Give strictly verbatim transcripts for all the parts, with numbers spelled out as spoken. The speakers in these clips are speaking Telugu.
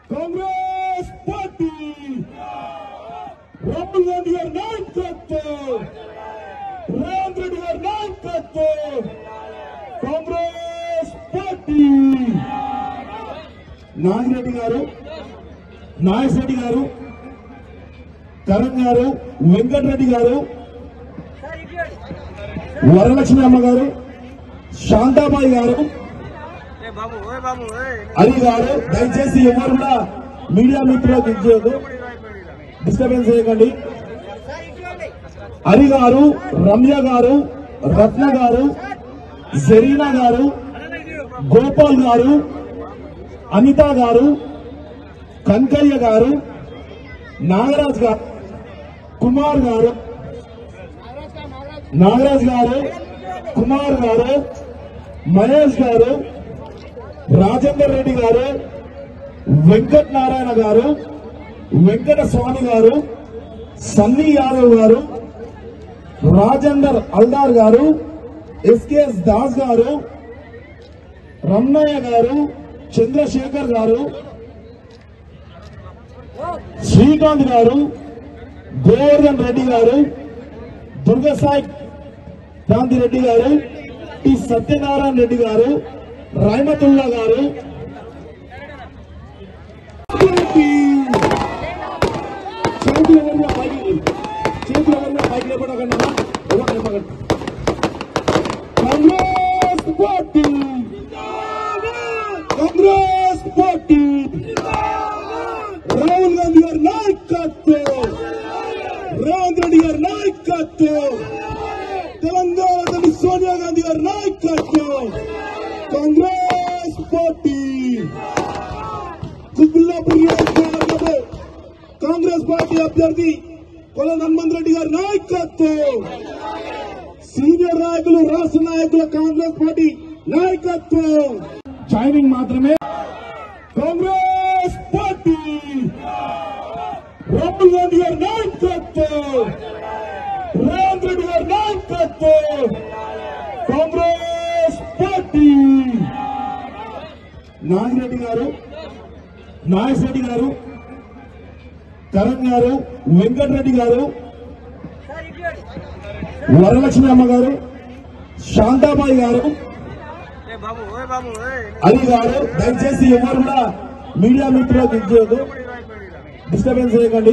కాంగ్రెస్ పార్టీ రాహుల్ గాంధీ గారి నాయకత్వం, రేవంత్ రెడ్డి గారి నాయకత్వం, కాంగ్రెస్ పార్టీ. నాగిరెడ్డి గారు, నాగేశ్వరెడ్డి గారు, కరణ్ గారు, వెంకటరెడ్డి గారు, వరలక్ష్మి అమ్మ గారు, శాంతాబాయి గారు, అలీ గారు, దయచేసి ఎవరు కూడా మీడియా మిత్రులకు ఇచ్చేయదు, డిస్టర్బెన్స్ చేయకండి. అలీ గారు, రమ్య గారు, రత్న గారు, జరీనా గారు, గోపాల్ గారు, అనిత గారు, కంకయ్య గారు, నాగరాజ్ గారు, కుమార్ గారు, నాగరాజ్ గారు, కుమార్ గారు, మహేష్ గారు, రాజేందర్ రెడ్డి గారు, వెంకట నారాయణ గారు, వెంకట స్వామి గారు, సన్నీ యాదవ్ గారు, రాజేందర్ అల్దార్ గారు, ఎస్కేఎస్ దాస్ గారు, రమణయ్య గారు, చంద్రశేఖర్ గారు, శ్రీకాంత్ గారు, గోవర్ధన్ రెడ్డి గారు, దుర్గసాయి గాంధీ రెడ్డి గారు, టి సత్యనారాయణ రెడ్డి గారు, రహమతుల్లా గారు, చేతులు ఎవరిగా పైకి చేతులు ఎవరిగా పైకి లేపడకండి. కాంగ్రెస్ పార్టీ, కాంగ్రెస్ పార్టీ, రాహుల్ గాంధీ గారి నాయకత్వం, రేవంత్ రెడ్డి గారి నాయకత్వం, తెలంగాణ సోనియా గాంధీ గారి నాయకత్వం, కాంగ్రెస్ పార్టీ. కుత్బుల్లాపూర్ నియోజకవర్గంలో కాంగ్రెస్ పార్టీ అభ్యర్థి కొల హనుమంత్ రెడ్డి గారి నాయకత్వం, సీనియర్ నాయకులు, రాష్ట్ర నాయకుల కాంగ్రెస్ పార్టీ నాయకత్వం. జాయినింగ్ మాత్రమే. కాంగ్రెస్ పార్టీ రాహుల్ గాంధీ గారి నాయకత్వం, రేవంత్ రెడ్డి గారి నాయకత్వం, కాంగ్రెస్ పార్టీ. నాగిరెడ్డి గారు, నాగేశ్వరెడ్డి గారు, కరణ్ గారు, వెంకటరెడ్డి గారు, వరలక్ష్మి అమ్మ గారు, శాంతాబాయి గారు, అలీ గారు, దయచేసి ఎవరు కూడా మీడియా మిత్రులకు ఇచ్చేయదు, డిస్టర్బెన్స్ చేయకండి.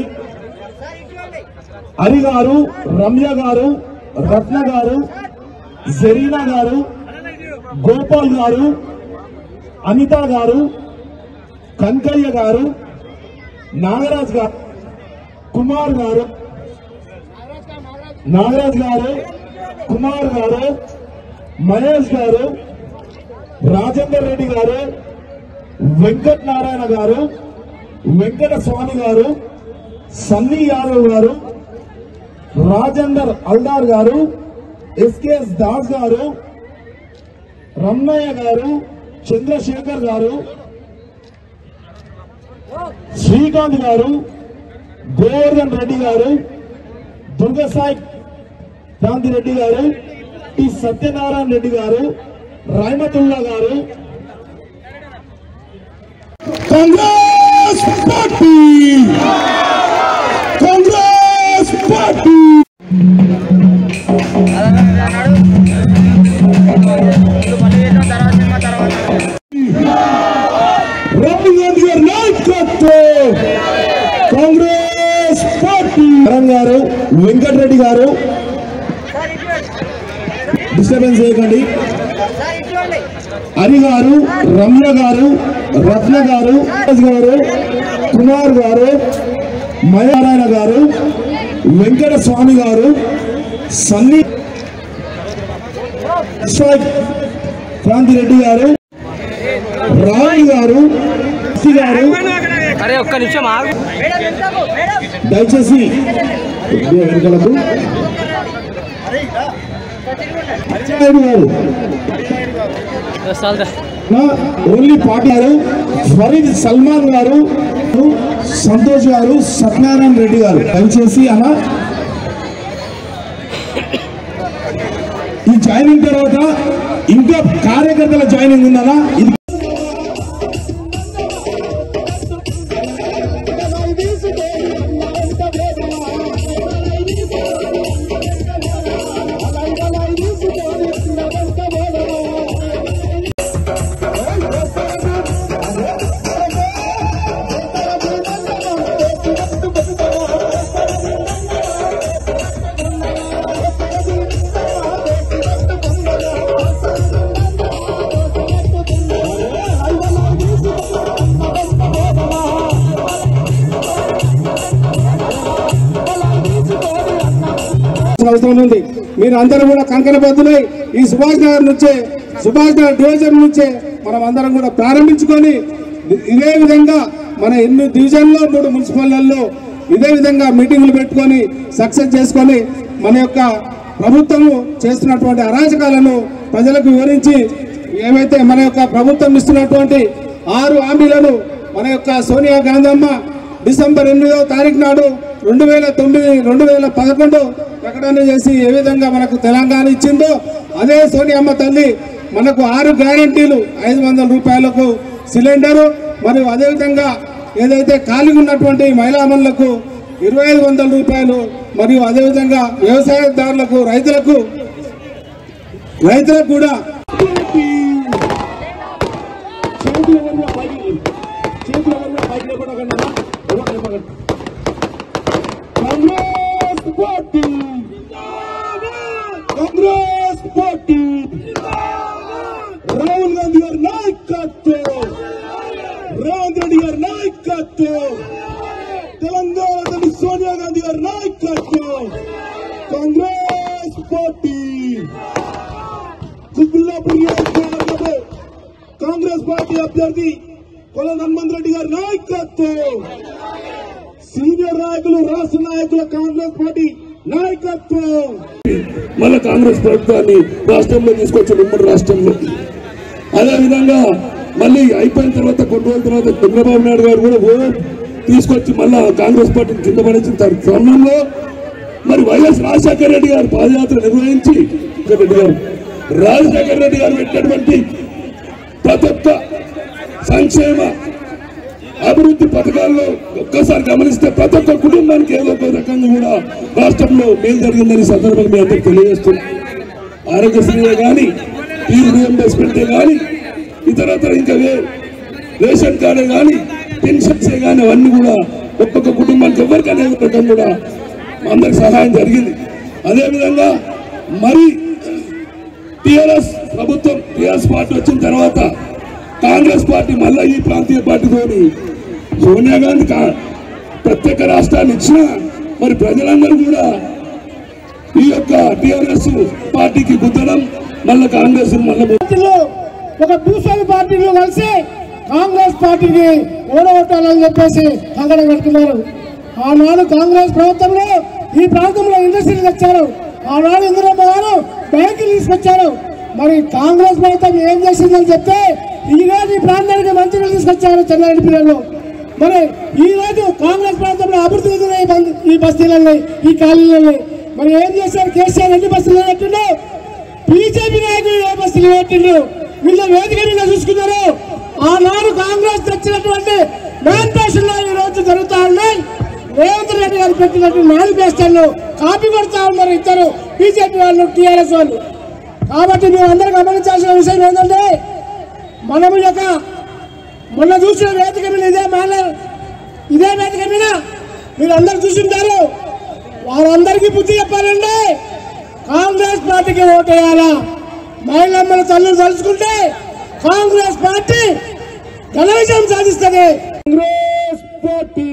అలీ గారు, రమ్య గారు, రత్న గారు, జరీనా గారు, గోపాల్ గారు, అనిత గారు, కంకయ్య గారు, నాగరాజ్ గారు, కుమార్ గారు, నాగరాజ్ గారు, కుమార్ గారు, మహేష్ గారు, రాజేందర్ రెడ్డి గారు, వెంకట నారాయణ గారు, వెంకట స్వామి గారు, సన్నీ యాదవ్ గారు, రాజేందర్ అల్దార్ గారు, ఎస్కేఎస్ దాస్ గారు, రమణయ్య గారు, చంద్రశేఖర్ గారు, శ్రీకాంత్ గారు, గోవర్ధన్ రెడ్డి గారు, దుర్గసాయి గాంధీ రెడ్డి గారు, టి సత్యనారాయణ రెడ్డి గారు, రహమతుల్లా గారు. Congress party, Congress party. రాహుల్ గాంధీ గారి నాయకత్వం, కాంగ్రెస్ పార్టీ. కరణ్ గారు, వెంకటరెడ్డి గారు, డిస్టర్బెన్స్ చేయకండి. అలీ గారు, రమ్య గారు, రత్న గారు, గారు, కుమార్ గారు, మయారాయణ గారు, వెంకట స్వామి గారు, సన్నీ క్రాంతి రెడ్డి గారు, రాణి గారు, గారు. అరే ఒక్క నిమిషం ఆగు, దయచేసి వెనుకలకు గారు, ఓన్లీ పార్టీ గారు, ఫరీద్ సల్మాన్ గారు, సంతోష్ గారు, సత్యనారాయణ రెడ్డి గారు. దయచేసి అలా ఈ జాయినింగ్ తర్వాత ఇంకా కార్యకర్తల జాయినింగ్ ఉందా? ఇది ఉంది. మీరు అందరూ కూడా కంకణబద్దులై ఈ సుభాష్ నగర్ నుంచే సుభాష్ నగర్ డివిజన్ నుంచే మనం అందరం కూడా ప్రారంభించుకొని ఇదే విధంగా మన ఎన్ని డివిజన్లో మూడు మున్సిపల్లో ఇదే విధంగా మీటింగులు పెట్టుకొని సక్సెస్ చేసుకొని మన యొక్క ప్రభుత్వము చేస్తున్నటువంటి అరాచకాలను ప్రజలకు వివరించి ఏవైతే మన యొక్క ప్రభుత్వం ఇస్తున్నటువంటి ఆరు హామీలను మన యొక్క సోనియా గాంధీ అమ్మ డిసెంబర్ ఎనిమిదవ తారీఖు నాడు రెండు వేల తొమ్మిది రెండు వేల పదకొండు ప్రకటన చేసి ఏ విధంగా మనకు తెలంగాణ ఇచ్చిందో అదే సోనియా అమ్మ తల్లి మనకు ఆరు గ్యారంటీలు ఐదు వందల రూపాయలకు సిలిండరు మరియు అదేవిధంగా ఏదైతే ఖాళీగా ఉన్నటువంటి మహిళామణులకు ఇరవై ఐదు వందల రూపాయలు మరియు అదేవిధంగా వ్యవసాయదారులకు రైతులకు రైతులకు కూడా కాంగ్రెస్ పార్టీ కాంగ్రెస్ పార్టీ రాహుల్ గాంధీ గారి నాయకత్వం రేవంత్ రెడ్డి గారి నాయకత్వం తెలంగాణ తల్లి సోనియా గాంధీ గారి నాయకత్వం కాంగ్రెస్ పార్టీ కుత్బుల్లాపూర్ నియోజకవర్గంలో కాంగ్రెస్ పార్టీ అభ్యర్థి కొల హనుమంత్ రెడ్డి గారి నాయకత్వం సీనియర్ నాయకులు రాష్ట్ర నాయకుల కాంగ్రెస్ పార్టీ నాయకత్వం మళ్ళా కాంగ్రెస్ ప్రభుత్వాన్ని రాష్ట్రంలో తీసుకొచ్చాడు ఉమ్మడి రాష్ట్రంలో. అదేవిధంగా మళ్ళీ అయిపోయిన తర్వాత కొన్ని రోజుల తర్వాత చంద్రబాబు నాయుడు గారు కూడా ఓట్ తీసుకొచ్చి మళ్ళా కాంగ్రెస్ పార్టీని కింద పడేసిన తరుణంలో మరి వైఎస్ రాజశేఖర రెడ్డి గారు పాదయాత్ర నిర్వహించి రెడ్డి గారు రాజశేఖర రెడ్డి గారు పెట్టినటువంటి ప్రతి ఒక్క సంక్షేమ అభివృద్ధి పథకాల్లో ఒక్కసారి గమనిస్తే ప్రతి ఒక్క కుటుంబానికి ఏదో ఒక రకంగా కూడా రాష్ట్రంలో మేలు జరిగిందని సందర్భంగా మీ అందరికి తెలియజేస్తున్నాం. ఆరోగ్యశ్రీయే కానీ ఫీజు రియంబర్స్మెంటే కానీ ఇతరత్ర ఇంకా రేషన్ కార్డే కానీ పెన్షన్సే కానీ అవన్నీ కూడా ఒక్కొక్క కుటుంబానికి ఎవరికి అనేక రకం కూడా అందరికి సహాయం జరిగింది. అదేవిధంగా మరి టీఆర్ఎస్ ప్రభుత్వం టీఆర్ఎస్ పార్టీ వచ్చిన తర్వాత కాంగ్రెస్ పార్టీ మళ్ళీ ఈ ప్రాంతీయ పార్టీతోని సోనియా గాంధీ ప్రత్యేక రాష్ట్రాన్ని ఇచ్చిన మరి ప్రజలందరూ కూడా ఈ యొక్క టీఆర్ఎస్ పార్టీకి గుద్దడం మళ్ళీ కాంగ్రెస్ మళ్ళీ ఒక భూస్వామి పార్టీలో కలిసి కాంగ్రెస్ పార్టీకి ఓడగొట్టాలని చెప్పేసి కంగడం కట్టుకున్నారు. ఆనాడు కాంగ్రెస్ ప్రభుత్వంలో ఈ ప్రాంతంలో ఇండస్ట్రీలు తెచ్చారు. ఆనాడు ఇందిరమ్మ గారు బ్యాంకులు తీసుకొచ్చారు. మరి కాంగ్రెస్ ప్రభుత్వం ఏం చేసిందని చెప్తే ఈరోజు ఈ ప్రాంతానికి మంత్రులు తీసుకొచ్చారు చెన్నారెడ్డి పిల్లలు. మరి ఈ రోజు కాంగ్రెస్ ప్రాంతంలో అభివృద్ధి చెందిన ఈ బస్తీలని ఈ కాలనీలని మరి ఏం చేశారు? కేసీఆర్ ఎన్ని బస్తీలు పెట్టిండు, బీజేపీ నాయకులు ఏ బస్తీలు పెట్టిండు, వీళ్ళ వేదిక మీద చూసుకున్నారు. ఆనాడు కాంగ్రెస్ తెచ్చినటువంటి మేనిఫెస్టోలో ఈ రోజు జరుగుతా ఉన్నాయి. రేవంత్ రెడ్డి గారు పెట్టినటువంటి మేనిఫెస్టోలు కాపీ కొడతా ఉన్నారు ఇద్దరు బీజేపీ వాళ్ళు టీఆర్ఎస్ వాళ్ళు. కాబట్టి మేము అందరూ గమనించాల్సిన విషయం ఏంటంటే మనము యొక్క మొన్న చూసిన వేదిక మీద ఇదే మేనర్ ఇదే వేదిక మీద మీరు అందరు చూసింటారు. వారందరికీ బుద్ధి చెప్పాలండి. కాంగ్రెస్ పార్టీకి ఓటేయాలా? మహిళమ్మల తల్లులు తలుచుకుంటే కాంగ్రెస్ పార్టీ ఘన విజయం సాధిస్తుంది. కాంగ్రెస్ పార్టీ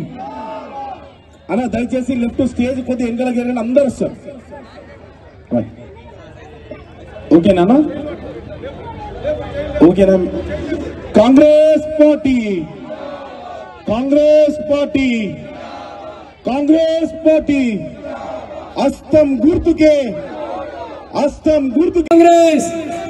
అన్న దయచేసి లెఫ్ట్ స్టేజ్ కొద్దిగా ఎంకల గెలని అందరూ వస్తారు. ఓకేనా ఓకేనా Congress party Congress party Congress party హస్తం గుర్తుకే హస్తం గుర్తు కాంగ్రెస్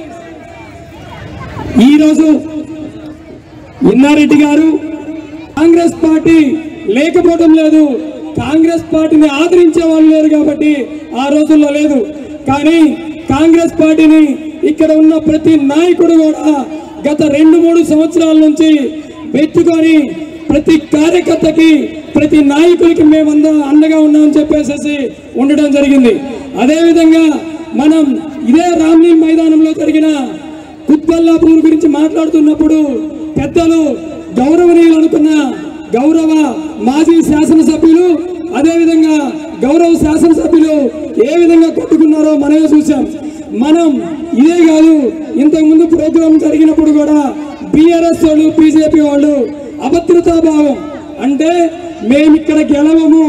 ఈరోజు ఇన్నారెడ్డి గారు కాంగ్రెస్ పార్టీ లేకపోవడం లేదు, కాంగ్రెస్ పార్టీని ఆదరించే వాళ్ళు లేరు కాబట్టి ఆ రోజుల్లో లేదు. కానీ కాంగ్రెస్ పార్టీని ఇక్కడ ఉన్న ప్రతి నాయకుడు కూడా గత రెండు మూడు సంవత్సరాల నుంచి పెట్టుకొని ప్రతి కార్యకర్తకి ప్రతి నాయకుడికి మేమంద అండగా ఉన్నామని చెప్పేసి ఉండడం జరిగింది. అదేవిధంగా మనం ఇదే రామ్లీన్ మైదానంలో జరిగిన కుత్బల్లాపూర్ గురించి మాట్లాడుతున్నప్పుడు పెద్దలు గౌరవనీయులు అనుకున్న గౌరవ మాజీ శాసనసభ్యులు అదేవిధంగా గౌరవ శాసనసభ్యులు ఏ విధంగా కొట్టుకున్నారో మనమే చూసాం. మనం ఇదే కాదు, ఇంతకు ముందు ప్రోగ్రాం జరిగినప్పుడు కూడా బీఆర్ఎస్ వాళ్ళు బీజేపీ వాళ్ళు అభద్రతా భావం అంటే మేమిక్కడ గెలవము,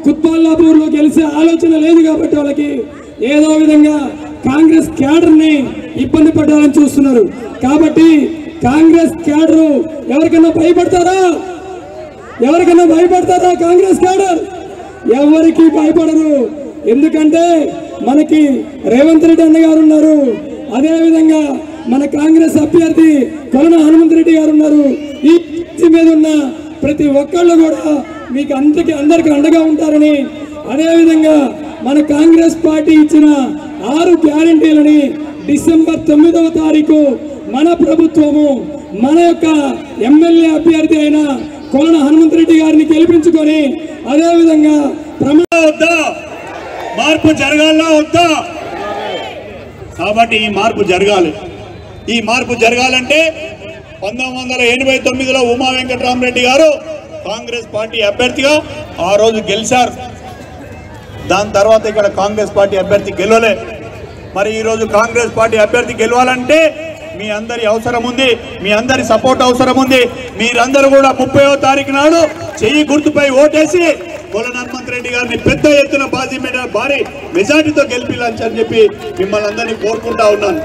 కుత్బుల్లాపూర్లో గెలిచే ఆలోచన లేదు కాబట్టి వాళ్ళకి ఏదో విధంగా కాంగ్రెస్ క్యాడర్ని ఇబ్బంది పెట్టాలని చూస్తున్నారు. కాబట్టి కాంగ్రెస్ క్యాడర్ ఎవరికైనా భయపడతారా? ఎవరికైనా భయపడతారా? కాంగ్రెస్ క్యాడర్ ఎవరికి భయపడరు. ఎందుకంటే మనకి రేవంత్ రెడ్డి అన్న గారు ఉన్నారు, అదేవిధంగా మన కాంగ్రెస్ అభ్యర్థి కొలన హనుమంత్ రెడ్డి గారు ఉన్నారు. ఈ మీద ఉన్న ప్రతి ఒక్కళ్ళు కూడా మీకు అందరికి అందరికి అండగా ఉంటారని, అదేవిధంగా మన కాంగ్రెస్ పార్టీ ఇచ్చిన ఆరు గ్యారంటీలని డిసెంబర్ తొమ్మిదవ తారీఖు మన ప్రభుత్వము మన యొక్క ఎమ్మెల్యే అభ్యర్థి అయిన కొలన హనుమంత్ రెడ్డి గారిని గెలిపించుకొని అదేవిధంగా ప్రమాణ వద్దా మార్పు జరగాలా వద్దా? కాబట్టి ఈ మార్పు జరగాలి. ఈ మార్పు జరగాలంటే పంతొమ్మిది వందల ఎనభై తొమ్మిదిలో ఉమా వెంకటరామరెడ్డి గారు కాంగ్రెస్ పార్టీ అభ్యర్థిగా ఆ రోజు గెలిచారు. దాని తర్వాత ఇక్కడ కాంగ్రెస్ పార్టీ అభ్యర్థి గెలవలే. మరి ఈరోజు కాంగ్రెస్ పార్టీ అభ్యర్థి గెలవాలంటే మీ అందరి అవసరం ఉంది, మీ అందరి సపోర్ట్ అవసరం ఉంది. మీరందరూ కూడా ముప్పైవ తారీఖు నాడు చెయ్యి గుర్తుపై ఓటేసి కొలన హనుమంత్ రెడ్డి గారిని పెద్ద ఎత్తున బాజీ మీద భారీ మెజార్టీతో గెలిపించాలని చెప్పి మిమ్మల్ని అందరినీ కోరుకుంటా ఉన్నాను.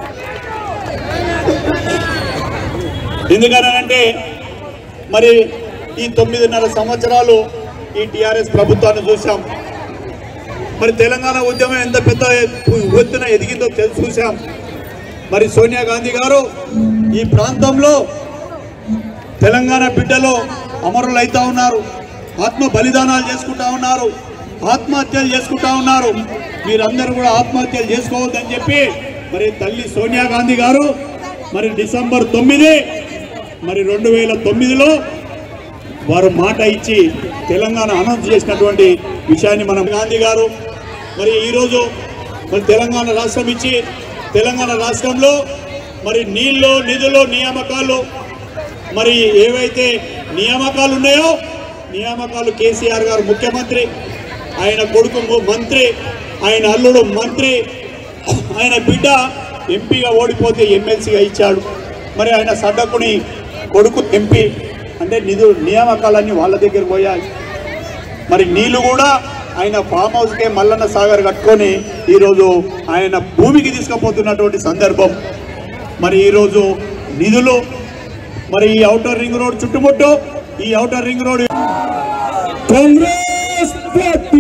ఎందుకనంటే మరి ఈ తొమ్మిదిన్నర సంవత్సరాలు ఈ టీఆర్ఎస్ ప్రభుత్వాన్ని చూసాం. మరి తెలంగాణ ఉద్యమం ఎంత పెద్ద ఎత్తున ఎదిగిందో చూసాం. మరి సోనియా గాంధీ గారు ఈ ప్రాంతంలో తెలంగాణ బిడ్డలు అమరులు అవుతా ఉన్నారు, ఆత్మ బలిదానాలు చేసుకుంటా ఉన్నారు, ఆత్మహత్యలు చేసుకుంటా ఉన్నారు. మీరందరూ కూడా ఆత్మహత్యలు చేసుకోవద్దని చెప్పి మరి తల్లి సోనియా గాంధీ గారు మరి డిసెంబర్ తొమ్మిది మరి రెండు వేల తొమ్మిదిలో వారు మాట ఇచ్చి తెలంగాణ అనౌన్స్ చేసినటువంటి విషయాన్ని మనం గాంధీ గారు మరి ఈరోజు మరి తెలంగాణ రాష్ట్రం ఇచ్చి తెలంగాణ రాష్ట్రంలో మరి నీళ్ళు నిధులు నియామకాలు మరి ఏవైతే నియామకాలు ఉన్నాయో నియామకాలు కేసీఆర్ గారు ముఖ్యమంత్రి, ఆయన కొడుకు మంత్రి, ఆయన అల్లుడు మంత్రి, ఆయన బిడ్డ ఎంపీగా ఓడిపోతే ఎమ్మెల్సీగా ఇచ్చాడు. మరి ఆయన సడ్డకుని కొడుకు ఎంపీ అంటే నిధులు నియామకాలన్నీ వాళ్ళ దగ్గర పోయాయి. మరి నీళ్ళు కూడా ఆయన ఫామ్ హౌస్కే మల్లన్న సాగర్ కట్టుకొని ఈరోజు ఆయన భూమికి తీసుకుపోతున్నటువంటి సందర్భం. మరి ఈరోజు నిధులు మరి ఈ ఔటర్ రింగ్ రోడ్ చుట్టుముట్టు ఈ outer ring road Congress party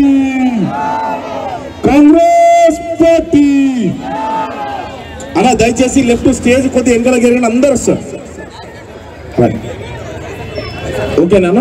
Congress party అలా దయచేసి లెఫ్ట్ స్టేజ్ కొద్దిగా వెనకాల జరిగిన అందరూ వస్తారు. ఓకేనా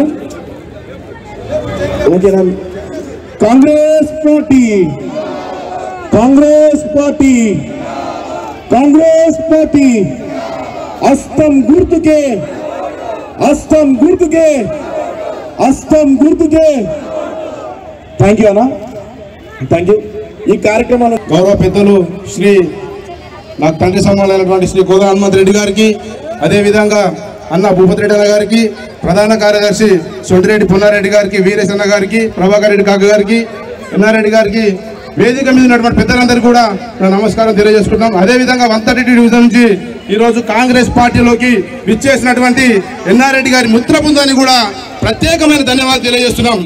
ఓకేనా Congress party Congress party Congress party అస్తం గుర్తుకే అస్తం గుర్తుకే అస్తం గుర్తుకే. థ్యాంక్ యూ అన్నా, థ్యాంక్ యూ. ఈ కార్యక్రమాలు గౌరవ పెద్దలు శ్రీ నాకు తండ్రి సమానమైనటువంటి శ్రీ కొలన హనుమంత్ రెడ్డి గారికి, అదేవిధంగా అన్న భూపతి రెడ్డి అన్న గారికి, ప్రధాన కార్యదర్శి సొంటిరెడ్డి పుల్లారెడ్డి గారికి, వీరేశన్న గారికి, ప్రభాకర్ రెడ్డి కాక గారికి, ఎన్నారెడ్డి గారికి, వేదిక మీద ఉన్నటువంటి పెద్దలందరికీ కూడా నమస్కారం తెలియజేసుకుంటాం. అదేవిధంగా వన్ థర్టీ డివిజన్ నుంచి ఈరోజు కాంగ్రెస్ పార్టీలోకి విచ్చేసినటువంటి ఎన్నారెడ్డి గారి మిత్ర బృందాన్ని కూడా ప్రత్యేకమైన ధన్యవాదాలు తెలియజేస్తున్నాం.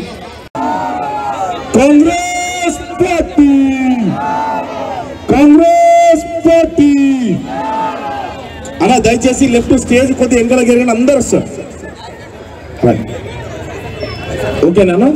కాంగ్రెస్ పార్టీ కాంగ్రెస్ పార్టీ అలా దయచేసి లెఫ్ట్ స్టేజ్ కొద్దిగా వెనకాల జరిగిన అందరూ వస్తారు. ఓకేనా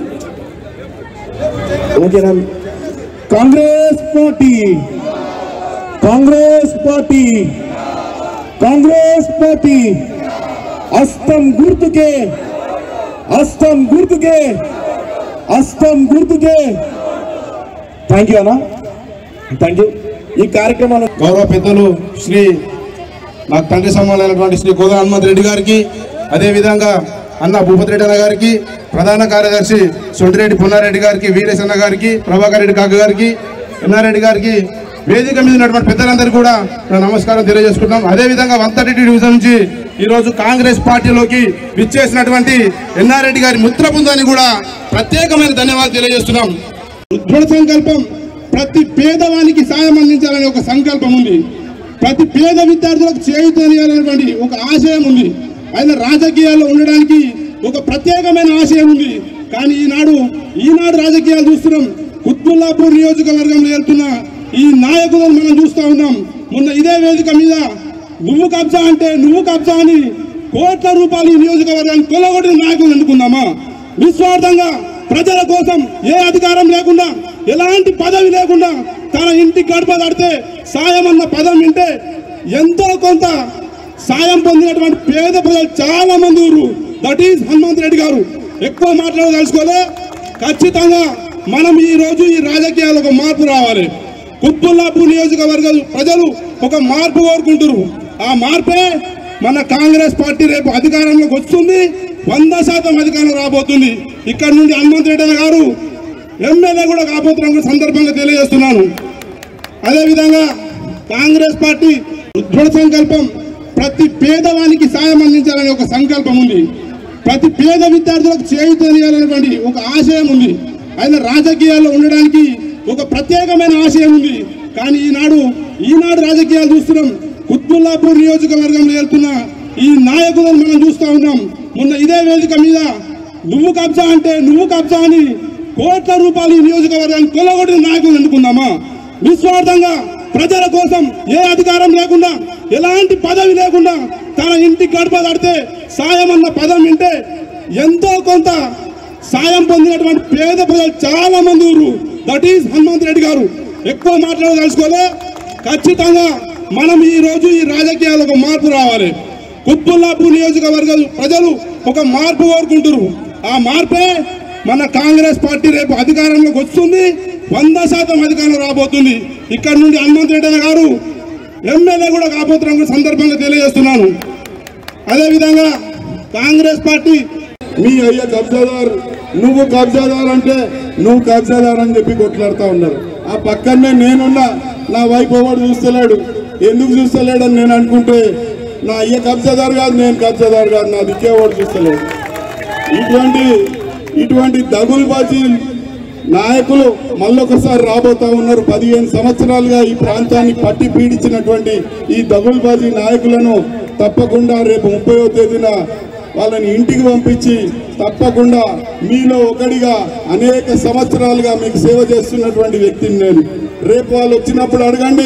ఓకేనా Congress party Congress party Congress party అస్తం గుర్తుకే అస్తం గుర్తుకే అస్తం గుర్తుకే. థ్యాంక్ యూ అన్నా, థ్యాంక్ యూ. ఈ కార్యక్రమాలు గౌరవ పెద్దలు శ్రీ నాకు తండ్రి సమానమైనటువంటి శ్రీ కొలన హనుమంత్ రెడ్డి గారికి, అదేవిధంగా అన్న భూపతి రెడ్డి అన్న గారికి, ప్రధాన కార్యదర్శి సొంటిరెడ్డి పుల్లారెడ్డి గారికి, వీరేశన్న గారికి, ప్రభాకర్ రెడ్డి కాక గారికి, ఎన్నారెడ్డి గారికి, వేదిక మీద ఉన్నటువంటి పెద్దలందరికీ కూడా నమస్కారం తెలియజేసుకుంటాం. అదేవిధంగా వన్ థర్టీ డివిజన్ నుంచి ఈరోజు కాంగ్రెస్ పార్టీలోకి విచ్చేసినటువంటి ఎన్నారెడ్డి గారి మిత్ర బృందాన్ని కూడా ప్రత్యేకమైన ధన్యవాదాలు తెలియజేస్తున్నాం. దృఢ సంకల్పం, ప్రతి పేదవానికి సాయం అందించాలనే ఒక సంకల్పం ఉంది. ప్రతి పేద విద్యార్థులకు చేయూతనియాలనేటువంటి ఒక ఆశయం ఉంది. ఆయన రాజకీయాల్లో ఉండడానికి ఒక ప్రత్యేకమైన ఆశయం ఉంది. కానీ ఈనాడు ఈనాడు రాజకీయాలు చూస్తున్నాం. కుత్బుల్లాపూర్ నియోజకవర్గంలో వెళ్తున్న ఈ నాయకులను మనం చూస్తూ ఉన్నాం. మొన్న ఇదే వేదిక మీద నువ్వు కబ్జా అంటే నువ్వు కబ్జా అని కోట్ల రూపాయలు ఈ నియోజకవర్గాన్ని కొలగొట్టిన నాయకులు ఎన్నుకుందామా? నిస్వార్థంగా ప్రజల కోసం ఏ అధికారం లేకుండా ఎలాంటి పదవి లేకుండా తన ఇంటి గడప కడితే సాయం అన్న పదం వింటే ఎంతో కొంత సాయం పొందినటువంటి పేద ప్రజలు చాలా మంది ఊరు. దట్ ఈజ్ హనుమంత్ రెడ్డి గారు. ఎక్కువ మాట్లాడదలుచుకోలే. ఖచ్చితంగా మనం ఈ రోజు ఈ రాజకీయాలు ఒక మార్పు రావాలి. కుత్బుల్లాపూర్ నియోజకవర్గ ప్రజలు ఒక మార్పు కోరుకుంటారు. ఆ మార్పే మన కాంగ్రెస్ పార్టీ రేపు అధికారంలోకి వస్తుంది. వంద శాతం అధికారం రాబోతుంది. ఇక్కడ నుండి హనుమంత్ రెడ్డి గారు ఎమ్మెల్యే కూడా కాబోతున్న సందర్భంగా తెలియజేస్తున్నాను. అదేవిధంగా కాంగ్రెస్ పార్టీ దృఢ సంకల్పం ప్రతి పేదవానికి సాయం అందించాలనే ఒక సంకల్పం ఉంది. ప్రతి పేద విద్యార్థులకు చేయూతనియాలనేటువంటి ఒక ఆశయం ఉంది. ఆయన రాజకీయాల్లో ఉండడానికి ఒక ప్రత్యేకమైన ఆశయం ఉంది. కానీ ఈనాడు ఈనాడు రాజకీయాలు చూస్తున్నాం. కుత్బుల్లాపూర్ నియోజకవర్గంలో వెళ్తున్న ఈ నాయకులను మనం చూస్తూ ఉన్నాం. మొన్న ఇదే వేదిక మీద నువ్వు కబ్జా అంటే నువ్వు కబ్జా అని కోట్ల రూపాయలు ఈ నియోజకవర్గాన్ని కొలగొట్టిన నాయకులు ఎన్నుకుందామా? నిస్వార్థంగా ప్రజల కోసం ఏ అధికారం లేకుండా ఎలాంటి పదవి లేకుండా తన ఇంటి గడప కడితే సాయం అన్న పదం వింటే ఎంతో కొంత సాయం పొందినటువంటి పేద ప్రజలు చాలా మంది ఊరు. దట్ ఈజ్ హనుమంత్ రెడ్డి గారు. ఎక్కువ మాట్లాడదలుచుకోలే. ఖచ్చితంగా మనం ఈ రోజు ఈ రాజకీయాలు ఒక మార్పు రావాలి. కుత్బుల్లాపూర్ నియోజకవర్గ ప్రజలు ఒక మార్పు కోరుకుంటారు. ఆ మార్పే మన కాంగ్రెస్ పార్టీ రేపు అధికారంలోకి వస్తుంది. వంద శాతం అధికారం రాబోతుంది. ఇక్కడ నుండి హనుమంత్ రెడ్డి గారు ఎమ్మెల్యే కూడా కాబోతున్న సందర్భంగా తెలియజేస్తున్నాను. అదేవిధంగా కాంగ్రెస్ పార్టీ మీ అయ్య కబ్జాదార్, నువ్వు కబ్జాదార్ అంటే నువ్వు కబ్జాదార్ అని చెప్పి కొట్లాడుతూ ఉన్నారు. ఆ పక్కనే నేనున్నా, నా వైపు ఎవడు చూస్తలేడు. ఎందుకు చూస్తలేడు అని నేను అనుకుంటే నా అయ్య కబ్జాదార్ కాదు, నేను కబ్జాదార్ కాదు, నా దిక్కేవాడు చూస్తలేడు. ఇటువంటి ఇటువంటి దగులుబాజీ నాయకులు మళ్ళొకసారి రాబోతా ఉన్నారు. పదిహేను సంవత్సరాలుగా ఈ ప్రాంతాన్ని పట్టి పీడించినటువంటి ఈ దగులుబాజీ నాయకులను తప్పకుండా రేపు ముప్పైవ తేదీన వాళ్ళని ఇంటికి పంపించి తప్పకుండా మీలో ఒకటిగా అనేక సంవత్సరాలుగా మీకు సేవ చేస్తున్నటువంటి వ్యక్తిని నేను. రేపు వాళ్ళు వచ్చినప్పుడు అడగండి,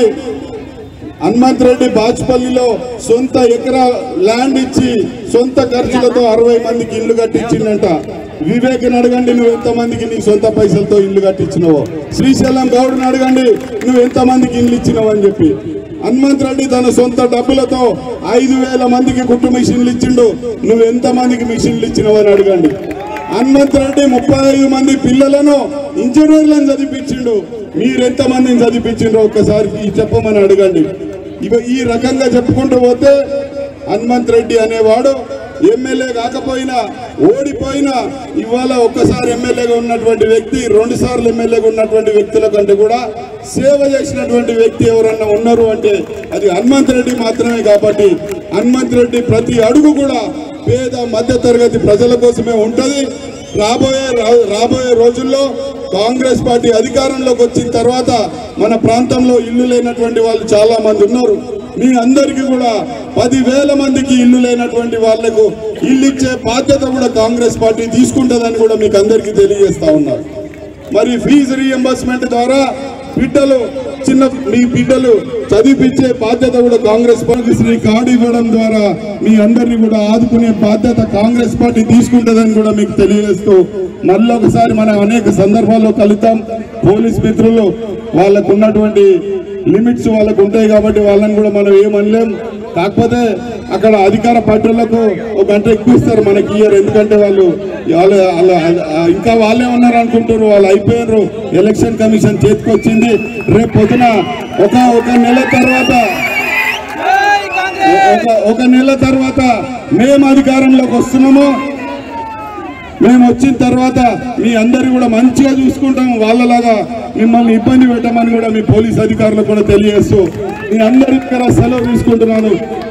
హనుమంత్ రెడ్డి బాచుపల్లిలో సొంత ఎకరా ల్యాండ్ ఇచ్చి సొంత ఖర్చులతో అరవై మందికి ఇల్లు కట్టించిందంట. వివేక్ని అడగండి, నువ్వు ఎంతమందికి నీ సొంత పైసలతో ఇల్లు కట్టించినవో. శ్రీశైలం గౌడ్ని అడగండి, నువ్వు ఎంతమందికి ఇల్లు ఇచ్చినావు అని చెప్పి. హనుమంత్ రెడ్డి తన సొంత డబ్బులతో ఐదు వేల మందికి కుట్టు మిషన్లు ఇచ్చిండు, నువ్వు ఎంతమందికి మిషన్లు ఇచ్చినావు అని అడగండి. హనుమంత్ రెడ్డి ముప్పై ఐదు మంది పిల్లలను ఇంజనీర్లను చదివించిండు, మీరెంత మందిని చదివించిండ్రో ఒక్కసారి చెప్పమని అడగండి. ఇవి ఈ రకంగా చెప్పుకుంటూ పోతే హనుమంత్ రెడ్డి అనేవాడు ఎమ్మెల్యే కాకపోయినా ఓడిపోయినా ఇవాళ ఒక్కసారి ఎమ్మెల్యేగా ఉన్నటువంటి వ్యక్తి రెండు సార్లు ఎమ్మెల్యేగా ఉన్నటువంటి వ్యక్తుల కంటే కూడా సేవ చేసినటువంటి వ్యక్తి ఎవరన్నా ఉన్నారు అంటే అది హనుమంత్ రెడ్డి మాత్రమే. కాబట్టి హనుమంత్ రెడ్డి ప్రతి అడుగు కూడా పేద మధ్య తరగతి ప్రజల కోసమే ఉంటది. రాబోయే రాబోయే రోజుల్లో కాంగ్రెస్ పార్టీ అధికారంలోకి వచ్చిన తర్వాత మన ప్రాంతంలో ఇల్లు లేనటువంటి వాళ్ళు చాలా మంది ఉన్నారు. మీ అందరికీ కూడా పదివేల మందికి ఇల్లు లేనటువంటి వాళ్లకు ఇల్లు ఇచ్చే బాధ్యత కూడా కాంగ్రెస్ పార్టీ తీసుకుంటుందని కూడా మీకు అందరికీ తెలియజేస్తా ఉన్నారు. మరి ఫీజు రీఎంబర్స్మెంట్ ద్వారా బిడ్డలు చిన్న మీ బిడ్డలు చదివించే బాధ్యత కూడా కాంగ్రెస్ పార్టీ శ్రీ కార్డు ఇవ్వడం ద్వారా మీ అందరినీ కూడా ఆదుకునే బాధ్యత కాంగ్రెస్ పార్టీ తీసుకుంటుందని కూడా మీకు తెలియజేస్తూ మళ్ళొకసారి మనం అనేక సందర్భాల్లో కలుద్దాం. పోలీస్ మిత్రులు వాళ్ళకు ఉన్నటువంటి లిమిట్స్ వాళ్ళకు ఉంటాయి కాబట్టి వాళ్ళని కూడా మనం ఏమనలేం. కాకపోతే అక్కడ అధికార పార్టీలకు ఒక గంట ఎక్కువ ఇస్తారు, మనకి ఇయ్యరు. ఎందుకంటే వాళ్ళు వాళ్ళు ఇంకా వాళ్ళే ఉన్నారు అనుకుంటారు, వాళ్ళు అయిపోయారు. ఎలక్షన్ కమిషన్ చేతికి వచ్చింది. రేపు పొద్దున ఒక ఒక నెల తర్వాత ఒక ఒక నెల తర్వాత మేము అధికారంలోకి వస్తున్నాము. మేము వచ్చిన తర్వాత మీ అందరినీ కూడా మంచిగా చూసుకుంటాము. వాళ్ళలాగా మిమ్మల్ని ఇబ్బంది పెట్టమని కూడా మీ పోలీస్ అధికారులకు కూడా తెలియజేస్తూ మీ అందరి దగ్గర సెలవు తీసుకుంటున్నాను.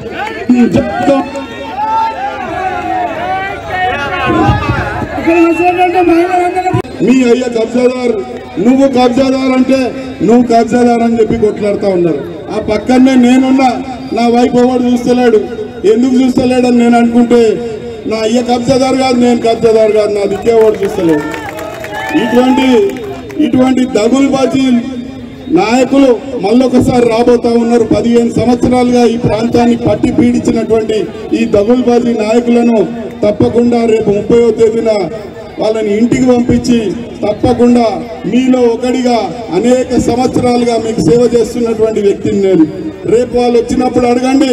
మీ అయ్య కబ్జాదార్, నువ్వు కబ్జాదార్ అంటే నువ్వు కబ్జాదార్ అని చెప్పి కొట్లాడుతూ ఉన్నారు. ఆ పక్కనే నేనున్నా, నా వైపు ఎవడు చూస్తలేడు. ఎందుకు చూస్తలేడు అని నేను అనుకుంటే నా అయ్య కబ్జాదారు కాదు, నేను కబ్జాదారు కాదు, నా దిక్కే ఓటు చూస్తలేదు. ఇటువంటి ఇటువంటి దగులుబాజీ నాయకులు మళ్ళొకసారి రాబోతా ఉన్నారు. పదిహేను సంవత్సరాలుగా ఈ ప్రాంతాన్ని పట్టి పీడించినటువంటి ఈ దగులుబాజీ నాయకులను తప్పకుండా రేపు ముప్పైవ తేదీన వాళ్ళని ఇంటికి పంపించి తప్పకుండా మీలో ఒకటిగా అనేక సంవత్సరాలుగా మీకు సేవ చేస్తున్నటువంటి వ్యక్తిని నేను. రేపు వాళ్ళు వచ్చినప్పుడు అడగండి,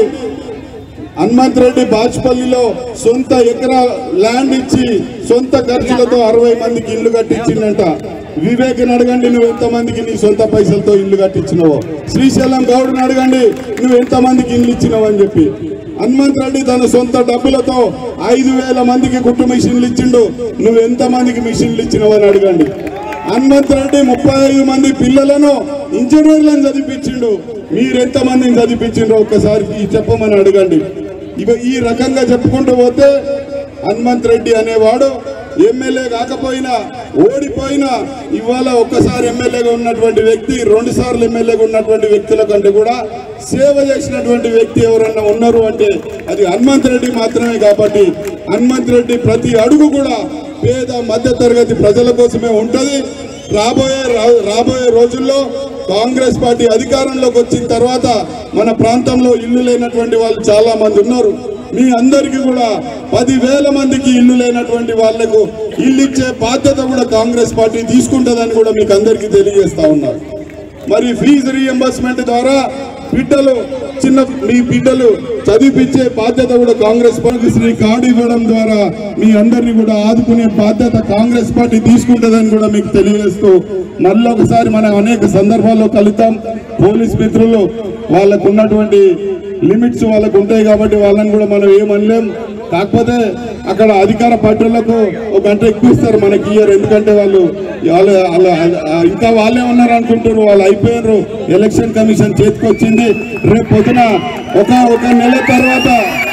హనుమంత్ రెడ్డి బాజ్పల్లిలో సొంత ఎకరా ల్యాండ్ ఇచ్చి సొంత ఖర్చులతో అరవై మందికి ఇల్లు కట్టించిందంట. వివేక్ని అడగండి, నువ్వు ఎంతమందికి నీ సొంత పైసలతో ఇల్లు కట్టించినావో. శ్రీశైలం గౌడ్ని అడగండి, నువ్వు ఎంతమందికి ఇల్లు ఇచ్చినావు అని చెప్పి. హనుమంత్ రెడ్డి తన సొంత డబ్బులతో ఐదు వేల మందికి కుట్టు మిషన్లు ఇచ్చిండు, నువ్వు ఎంతమందికి మిషన్లు ఇచ్చినావు అని అడగండి. హనుమంత్ రెడ్డి ముప్పై ఐదు మంది పిల్లలను ఇంజనీర్లను చదివించిండు, మీరెంత మందిని చదివించిండ్రో ఒక్కసారి చెప్పమని అడగండి. ఇవి ఈ రకంగా చెప్పుకుంటూ పోతే హనుమంత్ రెడ్డి అనేవాడు ఎమ్మెల్యే కాకపోయినా ఓడిపోయినా ఇవాళ ఒక్కసారి ఎమ్మెల్యేగా ఉన్నటువంటి వ్యక్తి రెండు సార్లు ఎమ్మెల్యేగా ఉన్నటువంటి వ్యక్తుల కంటే కూడా సేవ చేసినటువంటి వ్యక్తి ఎవరన్నా ఉన్నారు అంటే అది హనుమంత్ రెడ్డి మాత్రమే. కాబట్టి హనుమంత్ రెడ్డి ప్రతి అడుగు కూడా పేద మధ్య తరగతి ప్రజల కోసమే ఉంటది. రాబోయే రాబోయే రోజుల్లో కాంగ్రెస్ పార్టీ అధికారంలోకి వచ్చిన తర్వాత మన ప్రాంతంలో ఇల్లు లేనటువంటి వాళ్ళు చాలా మంది ఉన్నారు. మీ అందరికీ కూడా పదివేల మందికి ఇల్లు లేనటువంటి వాళ్లకు ఇల్లు ఇచ్చే బాధ్యత కూడా కాంగ్రెస్ పార్టీ తీసుకుంటుందని కూడా మీకు అందరికీ తెలియజేస్తా ఉన్నారు. మరి ఫీజు రీఎంబర్స్మెంట్ ద్వారా బిడ్డలు చిన్న మీ బిడ్డలు చదివించే బాధ్యత కూడా కాంగ్రెస్ పార్టీ శ్రీ కార్డు ఇవ్వడం ద్వారా మీ అందరినీ కూడా ఆదుకునే బాధ్యత కాంగ్రెస్ పార్టీ తీసుకుంటుందని కూడా మీకు తెలియజేస్తూ మళ్ళొకసారి మనం అనేక సందర్భాల్లో కలుద్దాం. పోలీస్ మిత్రులు వాళ్ళకు ఉన్నటువంటి లిమిట్స్ వాళ్ళకు ఉంటాయి కాబట్టి వాళ్ళని కూడా మనం ఏమనలేం. కాకపోతే అక్కడ అధికార పార్టీలకు ఒక గంట ఎక్కువ ఇస్తారు, మనకి ఇయ్యరు. ఎందుకంటే వాళ్ళు వాళ్ళు ఇంకా వాళ్ళే ఉన్నారు అనుకుంటారు, వాళ్ళు అయిపోయారు. ఎలక్షన్ కమిషన్ చేతికి వచ్చింది. రేపు పొద్దున ఒక ఒక నెల తర్వాత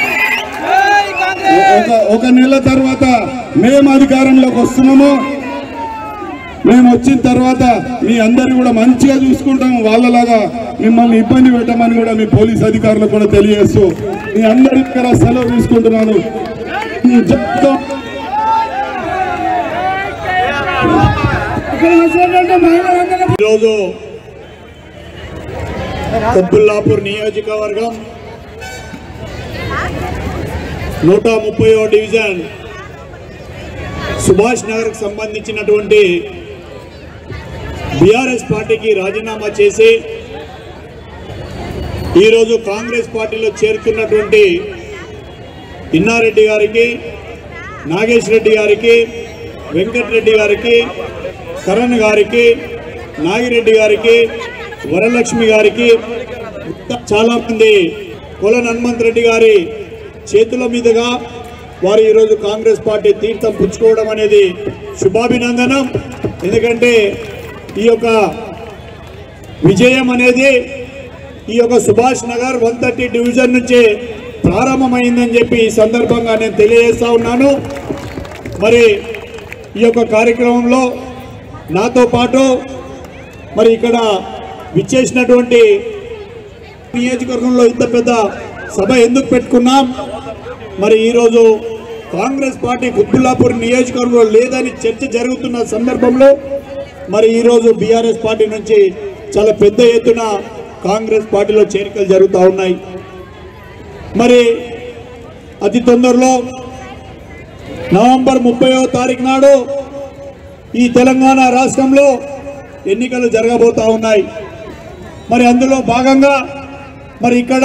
ఒక ఒక నెల తర్వాత మేము అధికారంలోకి వస్తున్నాము. మేము వచ్చిన తర్వాత మీ అందరినీ కూడా మంచిగా చూసుకుంటాము. వాళ్ళలాగా మిమ్మల్ని ఇబ్బంది పెట్టమని కూడా మీ పోలీస్ అధికారులకు కూడా తెలియజేస్తూ మీ అందరి దగ్గర సెలవు తీసుకుంటున్నాను. ఈరోజు కొబ్బుల్లాపూర్ నియోజకవర్గం నూట ముప్పై డివిజన్ సుభాష్ నగర్కు సంబంధించినటువంటి బీఆర్ఎస్ పార్టీకి రాజీనామా చేసి ఈరోజు కాంగ్రెస్ పార్టీలో చేరుతున్నటువంటి ఇన్నారెడ్డి గారికి, నాగేష్ రెడ్డి గారికి, వెంకటరెడ్డి గారికి, కరణ్ గారికి, నాగిరెడ్డి గారికి, వరలక్ష్మి గారికి, చాలా మంది కొలన్ హనుమంత్ రెడ్డి గారి చేతుల మీదుగా వారు ఈరోజు కాంగ్రెస్ పార్టీ తీర్థం పుచ్చుకోవడం అనేది శుభాభినందనం. ఎందుకంటే ఈ యొక్క విజయం అనేది ఈ యొక్క Subhash Nagar one thirty division నుంచే ప్రారంభమైందని చెప్పి ఈ సందర్భంగా నేను తెలియజేస్తా ఉన్నాను. మరి ఈ యొక్క కార్యక్రమంలో నాతో పాటు మరి ఇక్కడ విచ్చేసినటువంటి నియోజకవర్గంలో ఇంత పెద్ద సభ ఎందుకు పెట్టుకున్నాం, మరి ఈరోజు కాంగ్రెస్ పార్టీ కుత్బుల్లాపూర్ నియోజకవర్గంలో లేదని చర్చ జరుగుతున్న సందర్భంలో మరి ఈరోజు బీఆర్ఎస్ పార్టీ నుంచి చాలా పెద్ద ఎత్తున కాంగ్రెస్ పార్టీలో చేరికలు జరుగుతూ ఉన్నాయి. మరి అతి తొందరలో నవంబర్ ముప్పైవ తారీఖు నాడు ఈ తెలంగాణ రాష్ట్రంలో ఎన్నికలు జరగబోతూ ఉన్నాయి. మరి అందులో భాగంగా మరి ఇక్కడ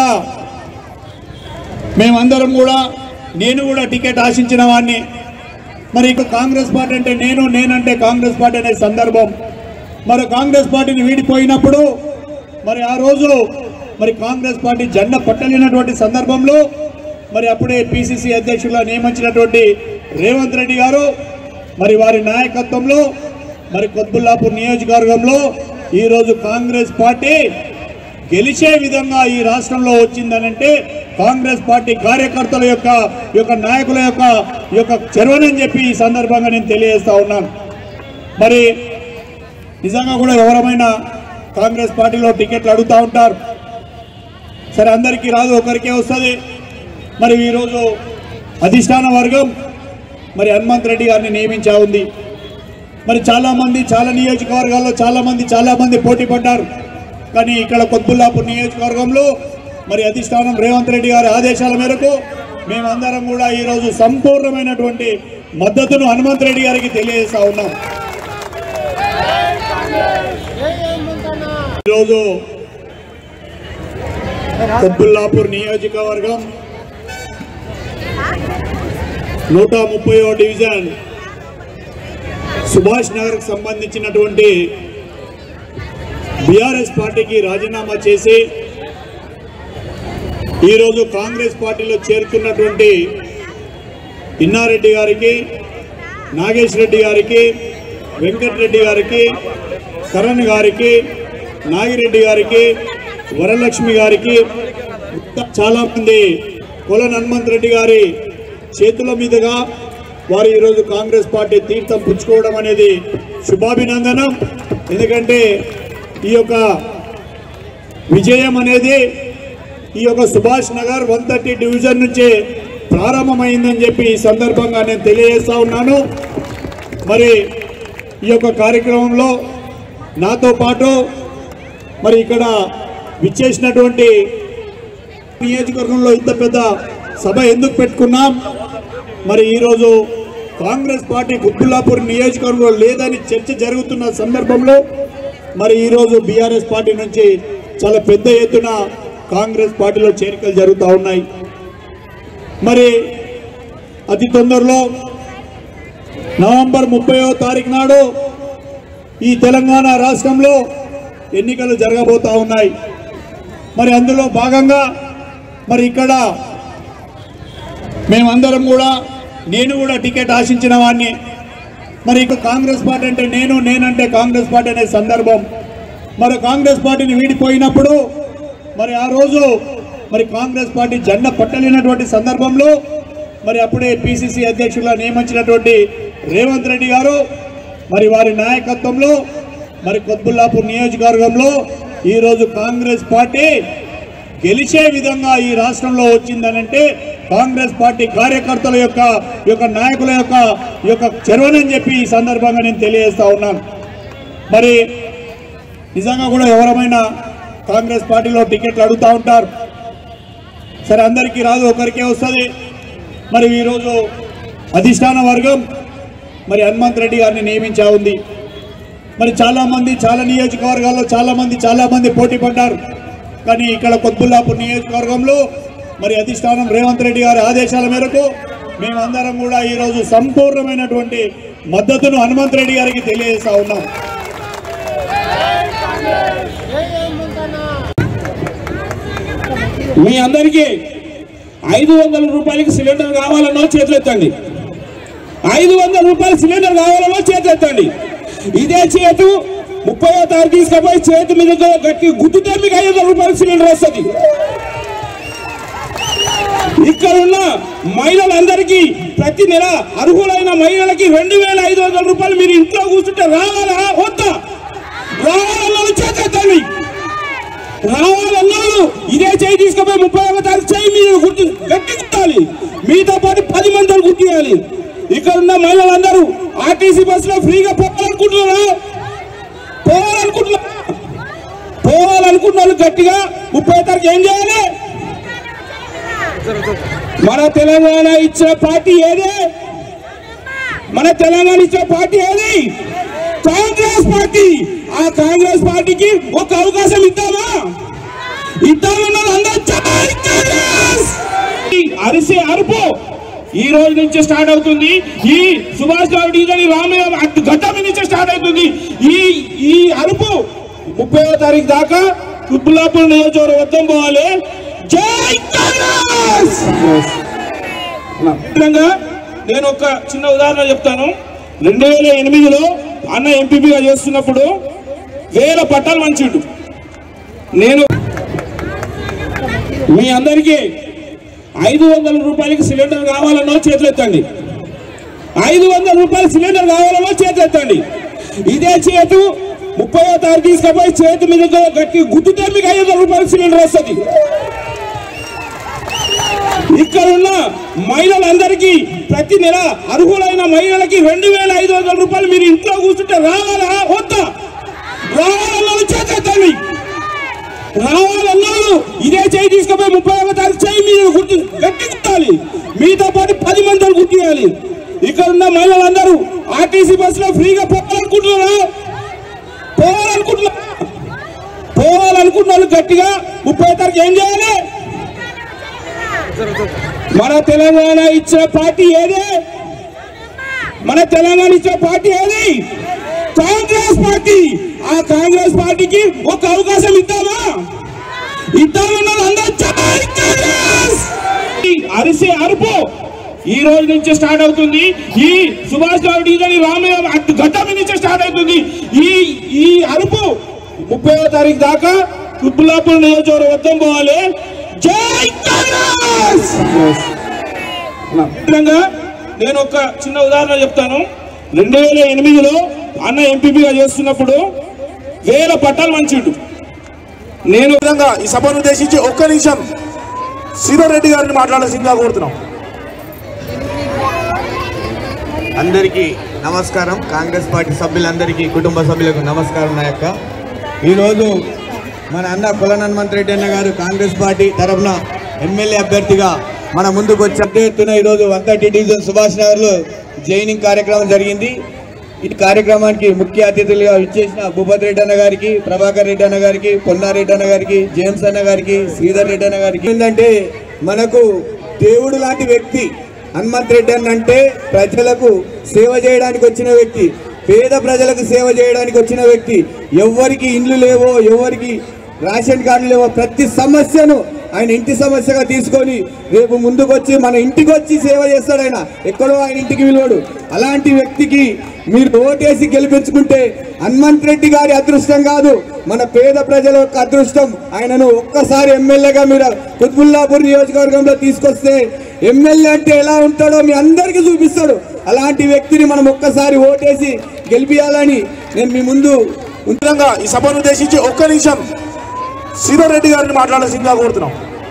మేమందరం కూడా నేను కూడా టికెట్ ఆశించిన వాడిని. మరి ఇక కాంగ్రెస్ పార్టీ అంటే నేను నేనంటే కాంగ్రెస్ పార్టీ అనే సందర్భం. మరి కాంగ్రెస్ పార్టీని వీడిపోయినప్పుడు మరి ఆ రోజు మరి కాంగ్రెస్ పార్టీ జెండా పట్టలేనటువంటి సందర్భంలో మరి అప్పుడే పిసిసి అధ్యక్షులుగా నియమించినటువంటి రేవంత్ రెడ్డి గారు మరి వారి నాయకత్వంలో మరి కొత్బుల్లాపూర్ నియోజకవర్గంలో ఈరోజు కాంగ్రెస్ పార్టీ గెలిచే విధంగా ఈ రాష్ట్రంలో వచ్చిందనంటే కాంగ్రెస్ పార్టీ కార్యకర్తల యొక్క యొక్క నాయకుల యొక్క యొక్క చొరవనని చెప్పి ఈ సందర్భంగా నేను తెలియజేస్తా ఉన్నాను. మరి నిజంగా కూడా ఎవరైనా కాంగ్రెస్ పార్టీలో టికెట్లు అడుగుతూ ఉంటారు. సరే అందరికీ రాదు, ఒకరికే వస్తుంది. మరి ఈరోజు అధిష్టాన వర్గం మరి హనుమంత్ రెడ్డి గారిని నియమించా ఉంది. మరి చాలామంది చాలా నియోజకవర్గాల్లో చాలామంది చాలామంది పోటీ పడ్డారు. కానీ ఇక్కడ కొత్బుల్లాపూర్ నియోజకవర్గంలో మరి అధిష్టానం రేవంత్ రెడ్డి గారి ఆదేశాల మేరకు మేమందరం కూడా ఈరోజు సంపూర్ణమైనటువంటి మద్దతును హనుమంత్ రెడ్డి గారికి తెలియజేస్తా ఉన్నాం. ఈరోజు కొత్బుల్లాపూర్ నియోజకవర్గం నూట ముప్పై డివిజన్ సుభాష్ నగర్ కు సంబంధించినటువంటి బీఆర్ఎస్ పార్టీకి రాజీనామా చేసి ఈరోజు కాంగ్రెస్ పార్టీలో చేరుతున్నటువంటి ఇన్నారెడ్డి గారికి, నాగేష్ రెడ్డి గారికి, వెంకటరెడ్డి గారికి, కరణ్ గారికి, నాగిరెడ్డి గారికి, వరలక్ష్మి గారికి, చాలా మంది కొలన్ హనుమంత్ రెడ్డి గారి చేతుల మీదుగా వారు ఈరోజు కాంగ్రెస్ పార్టీ తీర్థం పుచ్చుకోవడం అనేది శుభాభినందనం. ఎందుకంటే ఈ యొక్క విజయం అనేది ఈ యొక్క Subhash Nagar one thirty division నుంచే ప్రారంభమైందని చెప్పి ఈ సందర్భంగా నేను తెలియజేస్తా ఉన్నాను. మరి ఈ యొక్క కార్యక్రమంలో నాతో పాటు మరి ఇక్కడ విచ్చేసినటువంటి నియోజకవర్గంలో ఇంత పెద్ద సభ ఎందుకు పెట్టుకున్నాం, మరి ఈరోజు కాంగ్రెస్ పార్టీ కొత్బుల్లాపూర్ నియోజకవర్గంలో లేదని చర్చ జరుగుతున్న సందర్భంలో మరి ఈరోజు బీఆర్ఎస్ పార్టీ నుంచి చాలా పెద్ద ఎత్తున కాంగ్రెస్ పార్టీలో చేరికలు జరుగుతూ ఉన్నాయి. మరి అతి తొందరలో నవంబర్ ముప్పైవ తారీఖు నాడు ఈ తెలంగాణ రాష్ట్రంలో ఎన్నికలు జరగబోతా ఉన్నాయి. మరి అందులో భాగంగా మరి ఇక్కడ మేమందరం కూడా నేను కూడా టికెట్ ఆశించిన వాడిని. మరి ఇక కాంగ్రెస్ పార్టీ అంటే నేను నేనంటే కాంగ్రెస్ పార్టీ అనే సందర్భం. మరి కాంగ్రెస్ పార్టీని వీడిపోయినప్పుడు మరి ఆ రోజు మరి కాంగ్రెస్ పార్టీ జెండా పట్టలేనటువంటి సందర్భంలో మరి అప్పుడే పిసిసి అధ్యక్షులుగా నియమించినటువంటి రేవంత్ రెడ్డి గారు మరి వారి నాయకత్వంలో మరి కొత్బుల్లాపూర్ నియోజకవర్గంలో ఈరోజు కాంగ్రెస్ పార్టీ గెలిచే విధంగా ఈ రాష్ట్రంలో వచ్చిందనంటే కాంగ్రెస్ పార్టీ కార్యకర్తల యొక్క యొక్క నాయకుల యొక్క యొక్క చొరవనని చెప్పి ఈ సందర్భంగా నేను తెలియజేస్తా ఉన్నాను. మరి నిజంగా కూడా ఎవరైనా కాంగ్రెస్ పార్టీలో టికెట్లు అడుగుతూ ఉంటారు. సరే, అందరికీ రాదు, ఒకరికే వస్తుంది. మరి ఈరోజు అధిష్టాన వర్గం మరి హనుమంత్ రెడ్డి గారిని నియమించా ఉంది. మరి చాలామంది చాలా నియోజకవర్గాల్లో చాలామంది చాలామంది పోటీ పడ్డారు. కానీ ఇక్కడ కొత్బుల్లాపూర్ నియోజకవర్గంలో మరి అధిష్టానం రేవంత్ రెడ్డి గారి ఆదేశాల మేరకు మేమందరం కూడా ఈరోజు సంపూర్ణమైనటువంటి మద్దతును హనుమంత్ రెడ్డి గారికి తెలియజేస్తా ఉన్నాం. మీ అందరికీ ఐదు వందల రూపాయలకి సిలిండర్ కావాలన్నో చేతులెత్తండి. ఐదు వందల రూపాయలు సిలిండర్ కావాలన్నో చేతులెత్తండి. ఇదే చేతు ముప్పై తారీఖు తీసుకుపోయి చేతి మీద గట్టి గుద్దుతే మీకు ఐదు వందల రూపాయలు సిలిండర్ వస్తుంది. ఇక్కడ ఉన్న మహిళలందరికీ ప్రతి నెల అర్హులైన మహిళలకి రెండు వేల ఐదు వందల రూపాయలు మీరు ఇంట్లో కూర్చుంటే రావాలా వద్దా? రావాలన్నాడు చేతెత్తండి. రావాలన్నాడు ఇదే చేయి తీసుకుపోయి ముప్పై ఒక తారీఖు చేయి మీరు గుర్తు గట్టి గుర్తాలి. మీతో పాటు పది మంది గుర్తియాలి. ఇక్కడ ఉన్న మహిళలందరూ ఆర్టీసీ బస్సులో ఫ్రీగా పోవాలనుకుంటున్నారా? పోవాలనుకుంటున్నా పోవాలనుకున్న వాళ్ళు గట్టిగా ముప్పై తారీఖు ఏం చేయాలి? మన తెలంగాణ ఇచ్చిన పార్టీ ఏది? మన తెలంగాణ ఇచ్చిన పార్టీ ఏది? కాంగ్రెస్ పార్టీ. ఆ కాంగ్రెస్ పార్టీకి ఒక అవకాశం ఇద్దామా? ఇద్దామన్నా అందరూ అరిసే అరుపు ఈ రోజు నుంచి స్టార్ట్ అవుతుంది. ఈ సుభాష్ గారి రామయ్య గడ్డ నుంచి స్టార్ట్ అవుతుంది. ఈ ఈ అరుపు ముప్పైవ తారీఖు దాకా కొత్బుల్లాపూర్ నియోజకవర్గం మొత్తం పోవాలి. జై కాంగ్రెస్. నేను ఒక చిన్న ఉదాహరణ చెప్తాను. రెండు వేల ఎనిమిదిలో అన్న ఎంపీపీగా చేస్తున్నప్పుడు వేల పట్టాలు మంచిండు. నేను మీ అందరికీ ఐదు వందల రూపాయలకి సిలిండర్ కావాలన్నో చేతులెత్తండి. ఐదు వందల రూపాయలు సిలిండర్ కావాలన్నో చేతులెత్తండి. ఇదే చేతు ముప్పై తారీఖు తీసుకుపోయి చేతి మీద గట్టి గుద్దుతే మీకు ఐదు వందల రూపాయలు సిలిండర్ వస్తుంది. ఇక్కడ ఉన్న మహిళలందరికీ ప్రతి నెల అర్హులైన మహిళలకి రెండు వేల ఐదు వందల రూపాయలు మీరు ఇంట్లో కూర్చుంటే రావాలా వద్దా? రావాలన్నాడు చేతని రావాలన్నాడు. ఇదే చేయి తీసుకుపోయి ముప్పై ఒక తారీఖు చేయి మీరు గుర్తు గట్టి కుట్టాలి. మీతో పాటు పది మందిని గుర్తియాలి. ఇక్కడ ఉన్న మహిళలందరూ ఆర్టీసీ బస్సులో ఫ్రీగా పోవాలనుకుంటున్నారా? పోవాలనుకుంటున్నారా? పోవాలనుకున్న వాళ్ళు గట్టిగా ముప్పై తారీఖు ఏం చేయాలి? మన తెలంగాణ ఇచ్చిన పార్టీ ఏది? మన తెలంగాణ ఇచ్చిన పార్టీ ఏది? కాంగ్రెస్ పార్టీ. ఆ కాంగ్రెస్ పార్టీకి ఒక అవకాశం ఇద్దామా? ఇద్దామన్నారు అందరూ. అరిసే అరుపు ఈ రోజు నుంచి స్టార్ట్ అవుతుంది. ఈ సుభాష్ గారు డీజని రామయ్య గడ్డ మీద నుంచి స్టార్ట్ అవుతుంది. ఈ ఈ అరుపు ముప్పై తారీఖు దాకా కుబ్బులాపూర్ నియోజకవర్గం మొత్తం పోవాలి. జై కాంగ్రెస్. నేను ఒక చిన్న ఉదాహరణ చెప్తాను. రెండు వేల ఎనిమిదిలో అన్న ఎంపీపీగా చేస్తున్నప్పుడు వేల పట్టాలు మంచిండు. నేను విధంగా ఈ సభను ఉద్దేశించి ఒక్క నిమిషం శ్రీధర్ రెడ్డి గారిని మాట్లాడాల్సిందిగా కోరుతున్నాం. అందరికీ నమస్కారం. కాంగ్రెస్ పార్టీ సభ్యులందరికీ, కుటుంబ సభ్యులకు నమస్కారం. నా యొక్క ఈరోజు మన అన్న కుల హనుమంత్ రెడ్డి అన్న గారు కాంగ్రెస్ పార్టీ తరఫున ఎమ్మెల్యే అభ్యర్థిగా మన ముందుకు వచ్చి పెద్ద ఎత్తున ఈరోజు వన్ థర్టీ డివిజన్ సుభాష్ నగర్లో జైనింగ్ కార్యక్రమం జరిగింది. ఈ కార్యక్రమానికి ముఖ్య అతిథులుగా ఇచ్చేసిన భూపతి రెడ్డి అన్న గారికి, ప్రభాకర్ రెడ్డి అన్న గారికి, పొన్నారెడ్డి అన్న గారికి, జేమ్స్ అన్న గారికి, శ్రీధర్ రెడ్డి అన్న గారికి ఏంటంటే మనకు దేవుడు లాంటి వ్యక్తి హనుమంత్ రెడ్డి అన్న అంటే ప్రజలకు సేవ చేయడానికి వచ్చిన వ్యక్తి, పేద ప్రజలకు సేవ చేయడానికి వచ్చిన వ్యక్తి. ఎవరికి ఇండ్లు లేవో, ఎవరికి రేషన్ కార్డులు లేవో, ప్రతి సమస్యను ఆయన ఇంటి సమస్యగా తీసుకొని రేపు ముందుకు వచ్చి మన ఇంటికి వచ్చి సేవ చేస్తాడు. ఆయన ఎక్కడో ఆయన ఇంటికి విలువడు. అలాంటి వ్యక్తికి మీరు ఓటేసి గెలిపించుకుంటే హనుమంత్ రెడ్డి గారి అదృష్టం కాదు, మన పేద ప్రజల యొక్క అదృష్టం. ఆయనను ఒక్కసారి ఎమ్మెల్యేగా మీరు కుత్బుల్లాపూర్ నియోజకవర్గంలో తీసుకొస్తే ఎమ్మెల్యే అంటే ఎలా ఉంటాడో మీ అందరికీ చూపిస్తాడు. అలాంటి వ్యక్తిని మనం ఒక్కసారి ఓటేసి గెలిపించాలని నేను మీ ముందు విధంగా ఈ సభను ఉద్దేశించి ఒక్క నిమిషం శ్రీధర్ రెడ్డి గారిని మాట్లాడాల్సిందిగా కోరుతున్నాం.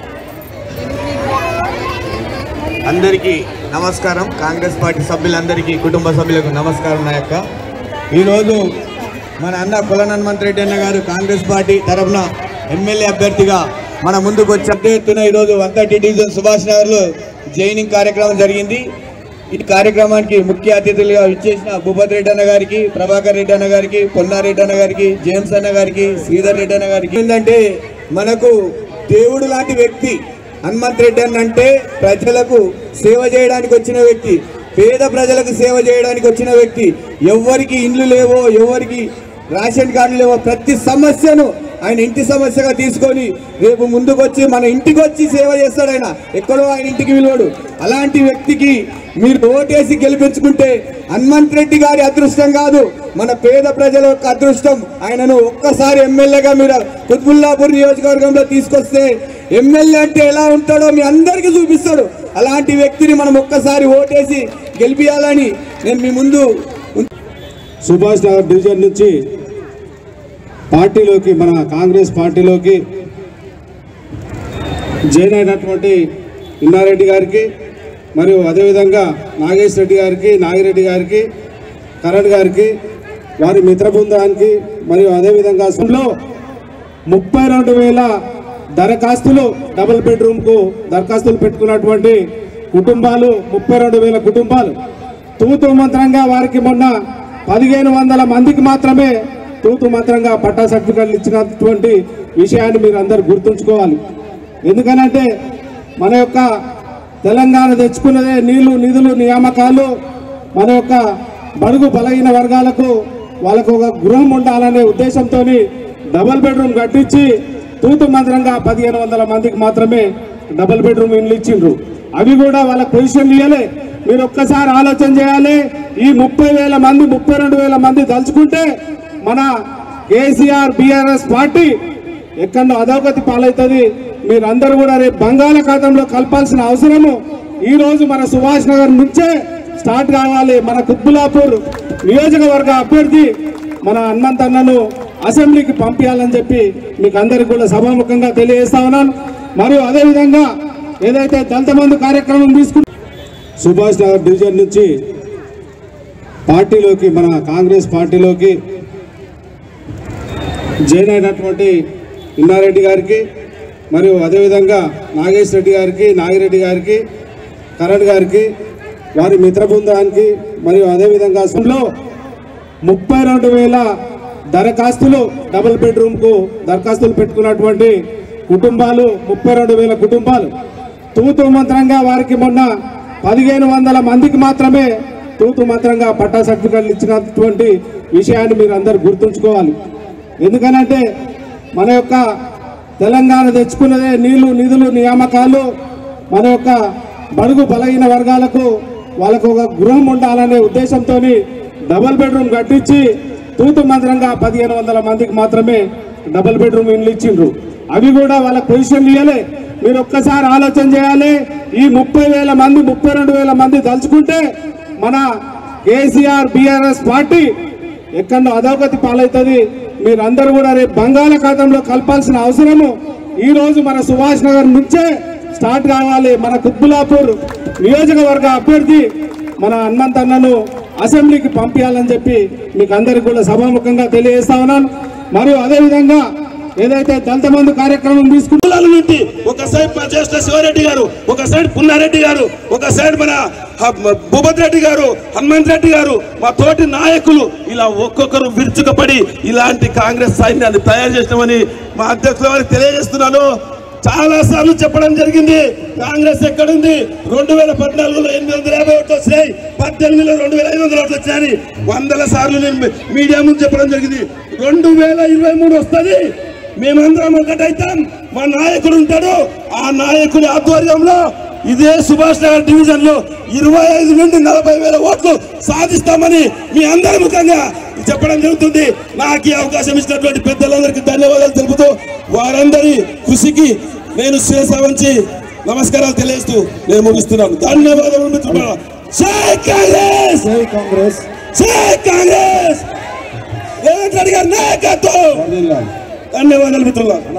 అందరికీ నమస్కారం. కాంగ్రెస్ పార్టీ సభ్యులందరికీ, కుటుంబ సభ్యులకు నమస్కారం. నా యొక్క ఈరోజు మన అన్న కుల హనుమంత్ రెడ్డి అన్న గారు కాంగ్రెస్ పార్టీ తరఫున ఎమ్మెల్యే అభ్యర్థిగా మన ముందుకు వచ్చి పెద్ద ఎత్తున ఈరోజు వన్ థర్టీ డివిజన్ సుభాష్ నగర్లో జైనింగ్ కార్యక్రమం జరిగింది. ఈ కార్యక్రమానికి ముఖ్య అతిథులుగా ఇచ్చేసిన భూపతి రెడ్డి అన్న గారికి, ప్రభాకర్ రెడ్డి అన్న గారికి, పొన్నారెడ్డి అన్న గారికి, జేమ్స్ అన్న గారికి, శ్రీధర్ రెడ్డి అన్న గారికి ఏంటంటే మనకు దేవుడు లాంటి వ్యక్తి హనుమంత్ రెడ్డి అన్న అంటే ప్రజలకు సేవ చేయడానికి వచ్చిన వ్యక్తి, పేద ప్రజలకు సేవ చేయడానికి వచ్చిన వ్యక్తి. ఎవరికి ఇండ్లు లేవో, ఎవరికి రేషన్ కార్డులు లేవో, ప్రతి సమస్యను ఆయన ఇంటి సమస్యగా తీసుకొని రేపు ముందుకు వచ్చి మన ఇంటికి వచ్చి సేవ చేస్తాడు. ఆయన ఎక్కడో ఆయన ఇంటికి విలువడు. అలాంటి వ్యక్తికి మీరు ఓటేసి గెలిపించుకుంటే హనుమంత్ రెడ్డి గారి అదృష్టం కాదు, మన పేద ప్రజల యొక్క అదృష్టం. ఆయనను ఒక్కసారి ఎమ్మెల్యేగా మీరు కుత్బుల్లాపూర్ నియోజకవర్గంలో తీసుకొస్తే ఎమ్మెల్యే అంటే ఎలా ఉంటాడో మీ అందరికీ చూపిస్తాడు. అలాంటి వ్యక్తిని మనం ఒక్కసారి ఓటేసి గెలిపించాలని నేను మీ ముందు సుభాష్ నగర్ డివిజన్ నుంచి పార్టీలోకి, మన కాంగ్రెస్ పార్టీలోకి జాయిన్ అయినటువంటి ఇన్నారెడ్డి గారికి, మరియు అదేవిధంగా నాగేష్ రెడ్డి గారికి, నాగిరెడ్డి గారికి, కరణ్ గారికి, వారి మిత్ర బృందానికి, మరియు అదేవిధంగా సభలో ముప్పై రెండు వేల దరఖాస్తులు డబుల్ బెడ్రూమ్కు దరఖాస్తులు పెట్టుకున్నటువంటి కుటుంబాలు ముప్పై రెండు వేల కుటుంబాలు. తూతు మంత్రంగా వారికి మొన్న పదిహేను వందల మందికి మాత్రమే తూతు మంత్రంగా పట్టా సర్టిఫికెట్లు ఇచ్చినటువంటి విషయాన్ని మీరు అందరు గుర్తుంచుకోవాలి. ఎందుకనంటే మన యొక్క తెలంగాణ తెచ్చుకున్నదే నీళ్లు, నిధులు, నియామకాలు. మన యొక్క బడుగు బలహీన వర్గాలకు వాళ్ళకు ఒక గృహం ఉండాలనే ఉద్దేశంతో డబుల్ బెడ్రూమ్ కట్టించి తూతు మంత్రంగా పదిహేను వందల మందికి మాత్రమే డబుల్ బెడ్రూమ్ ఇండ్లు ఇచ్చిండ్రు. అవి కూడా వాళ్ళ పొజిషన్ ఇవ్వలే. మీరు ఒక్కసారి ఆలోచన చేయాలి. ఈ ముప్పై వేల మంది ముప్పై రెండు వేల మంది తలుచుకుంటే మన కేసీఆర్ బీఆర్ఎస్ పార్టీ ఎక్కడో అధోగతి పాలవుతుంది. మీరందరూ కూడా రేపు బంగాళాఖాతంలో కలపాల్సిన అవసరము ఈ రోజు మన సుభాష్ నగర్ నుంచే స్టార్ట్ కావాలి. మన కుత్బుల్లాపూర్ నియోజకవర్గ అభ్యర్థి మన హనుమంత్ అన్నను అసెంబ్లీకి పంపించాలని చెప్పి మీకు అందరికి కూడా సభాముఖంగా తెలియజేస్తా ఉన్నాను. మరియు అదేవిధంగా ఏదైతే దళిత బంధు కార్యక్రమం తీసుకుంటే సుభాష్ నగర్ డివిజన్ నుంచి పార్టీలోకి మన కాంగ్రెస్ పార్టీలోకి జాయిన్ అయినటువంటి ఇన్నారెడ్డి గారికి మరియు అదేవిధంగా నాగేష్ రెడ్డి గారికి నాగిరెడ్డి గారికి కరణ్ గారికి వారి మిత్ర బృందానికి మరియు అదేవిధంగా అసెంబ్లీలో ముప్పై రెండు వేల దరఖాస్తులు డబుల్ బెడ్రూమ్కు దరఖాస్తులు పెట్టుకున్నటువంటి కుటుంబాలు ముప్పై రెండు వేల కుటుంబాలు తూతు మంత్రంగా వారికి మొన్న పదిహేను వందల మందికి మాత్రమే తూతు మంత్రంగా పట్టా సర్టిఫికెట్లు ఇచ్చినటువంటి విషయాన్ని మీరు అందరు గుర్తుంచుకోవాలి. ఎందుకనంటే మన యొక్క తెలంగాణ తెచ్చుకున్నదే నీళ్లు నిధులు నియామకాలు మన యొక్క బడుగు బలహీన వర్గాలకు వాళ్ళకు ఒక గృహం ఉండాలనే ఉద్దేశంతో డబుల్ బెడ్రూమ్ కట్టించి తూతు మంత్రంగా పదిహేను వందల మందికి మాత్రమే డబుల్ బెడ్రూమ్ ఇండ్లు ఇచ్చిండ్రు. అవి కూడా వాళ్ళ పొజిషన్ ఇవ్వలే. మీరు ఒక్కసారి ఆలోచన చేయాలి. ఈ ముప్పై వేల మంది ముప్పై రెండు వేల మంది తలుచుకుంటే మన కేసీఆర్ బీఆర్ఎస్ పార్టీ ఎక్కడో అధోగతి పాలవుతుంది. మీరందరూ కూడా రేపు బంగాళాఖాతంలో కలపాల్సిన అవసరము ఈ రోజు మన సుభాష్ నగర్ నుంచే స్టార్ట్ కావాలి. మన కుత్బులాపూర్ నియోజకవర్గ అభ్యర్థి మన హనుమంత్ అన్నను అసెంబ్లీకి పంపించాలని చెప్పి మీకు అందరికీ కూడా సభాముఖంగా తెలియజేస్తా ఉన్నాను. మరియు అదేవిధంగా ఏదైతే దళిత బంధు కార్యక్రమం తీసుకుంటున్నాను నుండి ఒక సైడ్ మా జ్యేష్ఠ శివారెడ్డి గారు, ఒక సైడ్ పున్నారెడ్డి గారు, ఒక సైడ్ మన భూపత్ రెడ్డి గారు, హనుమంత్ రెడ్డి గారు, మా తోటి నాయకులు ఇలా ఒక్కొక్కరు విరుచుకపడి ఇలాంటి కాంగ్రెస్ సైన్యాన్ని తయారు చేసినామని మా అధ్యక్షుల వారికి తెలియజేస్తున్నాను. చాలా సార్లు చెప్పడం జరిగింది. కాంగ్రెస్ ఎక్కడుంది? రెండు వేల పద్నాలుగులో ఎనిమిది వందల యాభై ఓట్లు వచ్చినాయి, పద్దెనిమిదిలో రెండు వేల ఐదు వందల ఓట్లు వచ్చినాయని వందల సార్లు నేను మీడియా ముందు చెప్పడం జరిగింది. రెండు వేల ఇరవై మూడు వస్తుంది, మేమందరం ఒకటైతాం, మా నాయకుడు ఉంటాడు. ఆ నాయకుడి ఆధ్వర్యంలో ఇదే సుభాష్ నగర్ డివిజన్ లో ఇరవై ఐదు నుండి నలభై వేల ఓట్లు సాధిస్తామని మీ అందరి ముఖంగా చెప్పడం జరుగుతుంది. నాకు ఈ అవకాశం ఇచ్చినటువంటి పెద్దలందరికీ ధన్యవాదాలు తెలుపుతూ వారందరి కృషికి నేను శిరస వంచి నమస్కారాలు తెలియజేస్తూ నేను ముగిస్తున్నాను. ధన్యవాదాలు మిత్రులారా. జై కాంగ్రెస్, జై కాంగ్రెస్, జై కాంగ్రెస్. రేవంత్ రెడ్డి గారి నాయకత్వం. ధన్యవాదాలు మిత్రులారా.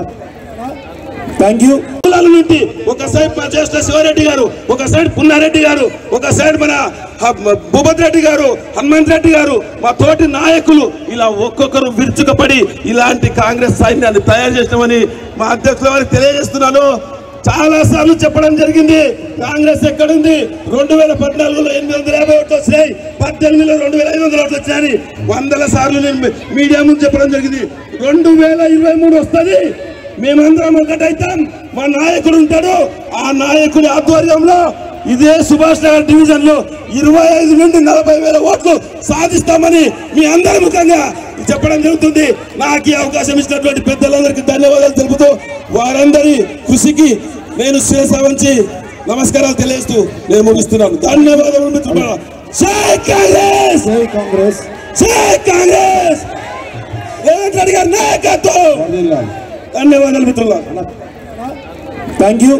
Thank you. నుండి ఒక సైడ్ మా జ్యేష్ఠ శివారెడ్డి గారు, ఒక సైడ్ పున్నారెడ్డి గారు, ఒక సైడ్ మన భూపత్ రెడ్డి గారు, హనుమంత్ రెడ్డి గారు, మా తోటి నాయకులు ఇలా ఒక్కొక్కరు విరుచుకపడి ఇలాంటి కాంగ్రెస్ సైన్యాన్ని తయారు చేసినామని మా అధ్యక్షుల వారికి తెలియజేస్తున్నాను. చాలా సార్లు చెప్పడం జరిగింది. కాంగ్రెస్ ఎక్కడుంది? రెండు వేల పద్నాలుగులో ఎనిమిది వందల యాభై ఓట్లు వచ్చినాయి, పద్దెనిమిదిలో రెండు వేల ఐదు వందల ఓట్లు వచ్చినాయని వందల సార్లు నేను మీడియా ముందు చెప్పడం జరిగింది. రెండు వేల ఇరవై మూడు వస్తుంది, మేమందరం ఒకటైతాం, మా నాయకుడు ఉంటాడు. ఆ నాయకుడి ఆధ్వర్యంలో ఇదే సుభాష్ నగర్ డివిజన్ లో ఇరవై ఐదు నుండి నలభై వేల ఓట్లు సాధిస్తామని మీ అందరి ముఖంగా చెప్పడం జరుగుతుంది. నాకు ఈ అవకాశం ఇచ్చినటువంటి పెద్దలందరికీ ధన్యవాదాలు తెలుపుతూ వారందరి కృషికి నేను శిరస వంచి నమస్కారాలు తెలియజేస్తూ నేను ముగిస్తున్నాను. ధన్యవాదాలు మిత్రులారా. జై కాంగ్రెస్, జై కాంగ్రెస్, జై కాంగ్రెస్. రేవంత్ రెడ్డి గారి నాయకత్వం. ధన్యవాదాలు మిత్రులారా. Thank you.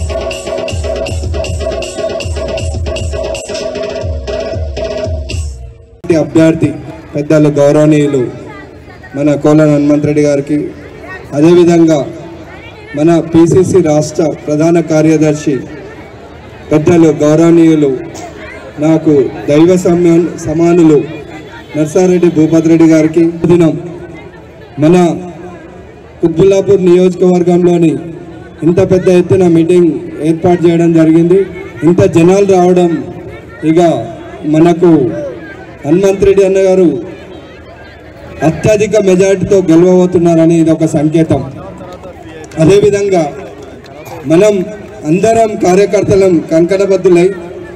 అభ్యర్థి పెద్దలు గౌరవనీయులు మన కోలన్ హనుమంత్ రెడ్డి గారికి, అదేవిధంగా మన పిసిసి రాష్ట్ర ప్రధాన కార్యదర్శి పెద్దలు గౌరవనీయులు నాకు దైవ సమా సమానులు నర్సారెడ్డి భూపత్ రెడ్డి గారికి దినం మన కుత్బుల్లాపూర్ నియోజకవర్గంలోని ఇంత పెద్ద ఎత్తున మీటింగ్ ఏర్పాటు చేయడం జరిగింది. ఇంత జనాలు రావడం ఇక మనకు హనుమంత్ రెడ్డి అన్న గారు అత్యధిక మెజార్టీతో గెలవబోతున్నారని ఇది ఒక సంకేతం. అదేవిధంగా మనం అందరం కార్యకర్తలం కంకణబద్దులై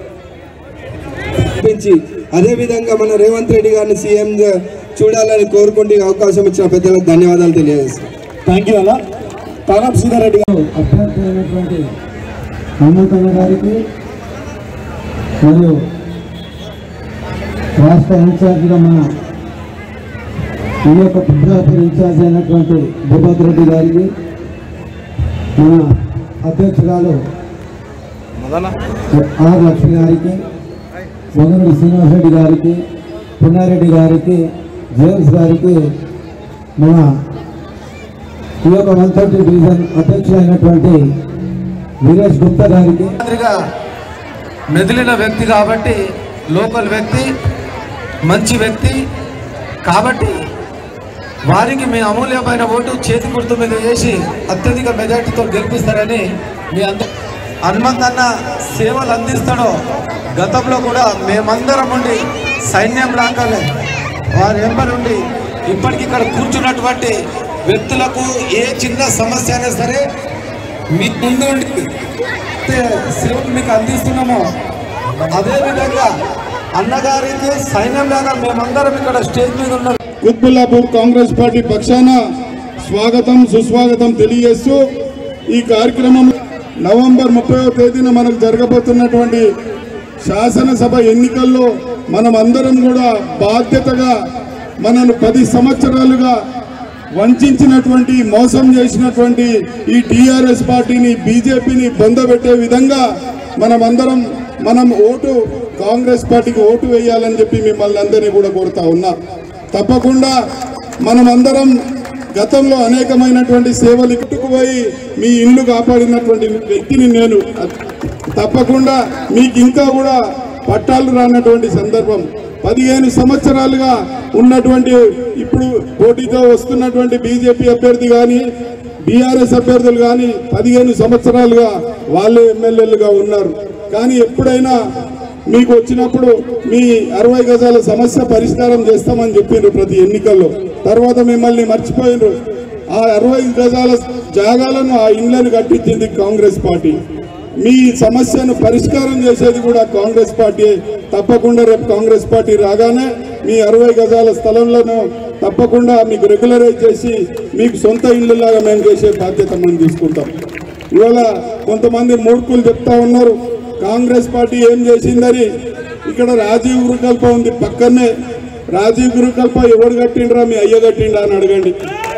అదేవిధంగా మన రేవంత్ రెడ్డి గారిని సీఎంగా చూడాలని కోరుకుంటూ అవకాశం ఇచ్చిన పెద్దలకు ధన్యవాదాలు తెలియజేస్తాను. Thank you. అలా తారప్ శ్రీధర్ రెడ్డి గారు అభ్యర్థి అయినటువంటి హనుమంత్ అన్న గారికి మరియు రాష్ట్ర ఇన్ఛార్జిగా మన ఈ యొక్క కుత్బుల్లాపూర్ ఇన్ఛార్జ్ అయినటువంటి భూపత్ రెడ్డి గారికి, మన అధ్యక్షురాలు ఆర్ లక్ష్మి గారికి, మొగనుడి శ్రీనివాస్ రెడ్డి గారికి, పున్నారెడ్డి గారికి, జేమ్స్ గారికి, మన ఈ యొక్క వన్ థర్టీ డివిజన్ అధ్యక్షులైనటువంటి వీరేష్ గుప్తా గారికి మెదిలిన వ్యక్తి కాబట్టి, లోకల్ వ్యక్తి, మంచి వ్యక్తి కాబట్టి వారికి మీ అమూల్యమైన ఓటు చేతి గుర్తు మీద వేసి అత్యధిక మెజార్టీతో గెలిపిస్తారని మీ అందరూ హనుమంతన్న సేవలు అందిస్తాడో గతంలో కూడా మేమందరం ఉండి సైన్యం లాగానే వారి వెంబడి ఉండి ఇప్పటికి ఇక్కడ కూర్చున్నటువంటి వ్యక్తులకు ఏ చిన్న సమస్య అయినా సరే మీ ముందు ఉండి సేవలు మీకు అందిస్తున్నామో అదేవిధంగా అన్నగారికి సైన్యం లాగా మేమందరం ఇక్కడ స్టేజ్ మీద ఉన్నాం. కుత్బుల్లాపూర్ కాంగ్రెస్ పార్టీ పక్షాన స్వాగతం సుస్వాగతం తెలియజేస్తూ ఈ కార్యక్రమం నవంబర్ ముప్పైవ తేదీన మనకు జరగబోతున్నటువంటి శాసనసభ ఎన్నికల్లో మనం అందరం కూడా బాధ్యతగా మనను పది సంవత్సరాలుగా వంచినటువంటి మోసం చేసినటువంటి ఈ టీఆర్ఎస్ పార్టీని బీజేపీని బొందబెట్టే విధంగా మనమందరం మనం ఓటు కాంగ్రెస్ పార్టీకి ఓటు వేయాలని చెప్పి మిమ్మల్ని అందరినీ కూడా కోరుతా ఉన్నా. తప్పకుండా మనమందరం గతంలో అనేకమైనటువంటి సేవలు ఇట్టుకుపోయి మీ ఇల్లు కాపాడినటువంటి వ్యక్తిని నేను. తప్పకుండా మీకు ఇంకా కూడా పట్టాలు రానటువంటి సందర్భం పదిహేను సంవత్సరాలుగా ఉన్నటువంటి ఇప్పుడు పోటీతో వస్తున్నటువంటి బీజేపీ అభ్యర్థి కానీ బీఆర్ఎస్ అభ్యర్థులు కానీ పదిహేను సంవత్సరాలుగా వాళ్ళే ఎమ్మెల్యేలుగా ఉన్నారు. కానీ ఎప్పుడైనా మీకు వచ్చినప్పుడు మీ అరవై గజాల సమస్య పరిష్కారం చేస్తామని చెప్పిండ్రు ప్రతి ఎన్నికల్లో. తర్వాత మిమ్మల్ని మర్చిపోయినరు. ఆ అరవై గజాల జాగాలను ఆ ఇండ్లను కట్టించింది కాంగ్రెస్ పార్టీ. మీ సమస్యను పరిష్కారం చేసేది కూడా కాంగ్రెస్ పార్టీ. తప్పకుండా రేపు కాంగ్రెస్ పార్టీ రాగానే మీ అరవై గజాల స్థలంలో తప్పకుండా మీకు రెగ్యులరైజ్ చేసి మీకు సొంత ఇళ్ళలాగా మేము చేసే బాధ్యత మనం తీసుకుంటాం. ఇవాళ కొంతమంది మూర్ఖులు చెప్తా ఉన్నారు కాంగ్రెస్ పార్టీ ఏం చేసిందని. ఇక్కడ రాజీవ్ గృహకల్ప ఉంది పక్కనే. రాజీవ్ గృహకల్ప ఎవరు కట్టిండ్రా? మీ అయ్య కట్టిండా అని అడగండి.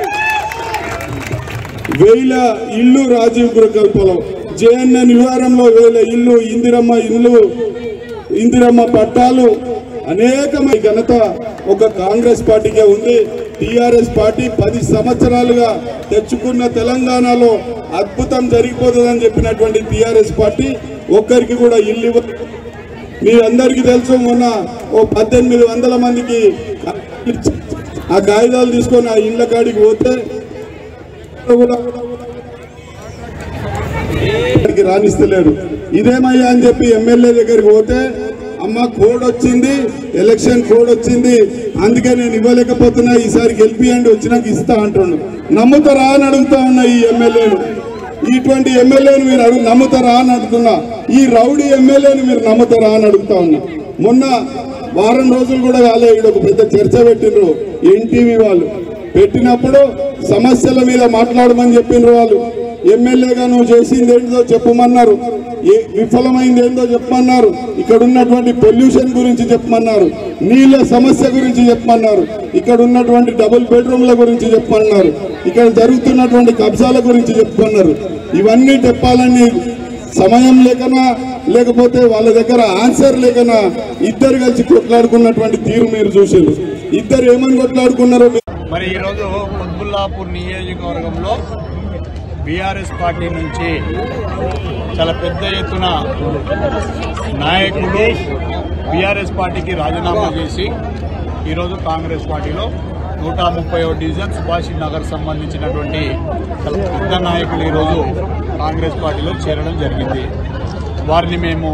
వేల ఇల్లు రాజీవ్ గృహకల్పలో, జేఎన్ఎన్ నివారంలో వేల ఇల్లు, ఇందిరమ్మ ఇల్లు, ఇందిరమ్మ పట్టాలు, అనేకమైన ఘనత ఒక కాంగ్రెస్ పార్టీకే ఉంది. టీఆర్ఎస్ పార్టీ పది సంవత్సరాలుగా తెచ్చుకున్న తెలంగాణలో అద్భుతం జరిగిపోతుందని చెప్పినటువంటి టీఆర్ఎస్ పార్టీ ఒక్కరికి కూడా ఇల్లు ఇవ్వ. మీ అందరికీ తెలుసు, మొన్న ఓ పద్దెనిమిది వందల మందికి ఆ కాగితాలు తీసుకొని ఆ ఇళ్ల కాడికి పోతే రాణిస్తలేరు. ఇదేమయ్యా అని చెప్పి ఎమ్మెల్యే దగ్గరికి పోతే అమ్మ కోడ్ వచ్చింది, ఎలక్షన్ కోడ్ వచ్చింది, అందుకే నేను ఇవ్వలేకపోతున్నా, ఈసారి గెలిపియండి, వచ్చినాక ఇస్తా అంటున్నాను. నమ్ముతారా అని అడుగుతా ఉన్నా ఈ ఎమ్మెల్యేను. ఇటువంటి ఎమ్మెల్యేను మీరు అడుగు నమ్ముతారా అని అడుగుతున్నా. ఈ రౌడీ ఎమ్మెల్యేను మీరు నమ్ముతారా అని అడుగుతా ఉన్నా. మొన్న వారం రోజులు కూడా కాలే ఇక్కడ ఒక పెద్ద చర్చ పెట్టిండ్రు ఎన్టీవీ వాళ్ళు. పెట్టినప్పుడు సమస్యల మీద మాట్లాడమని చెప్పిండ్రు వాళ్ళు. ఎమ్మెల్యేగా నువ్వు చేసింది ఏంటో చెప్పమన్నారు, ఏ విఫలమైంది ఏందో చెప్పమన్నారు, ఇక్కడ ఉన్నటువంటి పొల్యూషన్ గురించి చెప్పమన్నారు, నీళ్ళ సమస్య గురించి చెప్పమన్నారు, ఇక్కడ ఉన్నటువంటి డబుల్ బెడ్రూమ్ల గురించి చెప్పమన్నారు, ఇక్కడ జరుగుతున్నటువంటి కబ్జాల గురించి చెప్పమన్నారు. ఇవన్నీ చెప్పాలని సమయం లేకనా లేకపోతే వాళ్ళ దగ్గర ఆన్సర్ లేకనా ఇద్దరు కలిసి కొట్లాడుకున్నటువంటి తీరు మీరు చూసారు. ఇద్దరు ఏమని కొట్లాడుకున్నారో. మరి ఈరోజు కుత్బుల్లాపూర్ నియోజకవర్గంలో బీఆర్ఎస్ పార్టీ నుంచి చాలా పెద్ద ఎత్తున నాయకులు బీఆర్ఎస్ పార్టీకి రాజీనామా చేసి ఈరోజు కాంగ్రెస్ పార్టీలో నూట ముప్పై డివిజన్ సుభాష్ నగర్ సంబంధించినటువంటి చాలా పెద్ద నాయకులు ఈరోజు కాంగ్రెస్ పార్టీలో చేరడం జరిగింది. వారిని మేము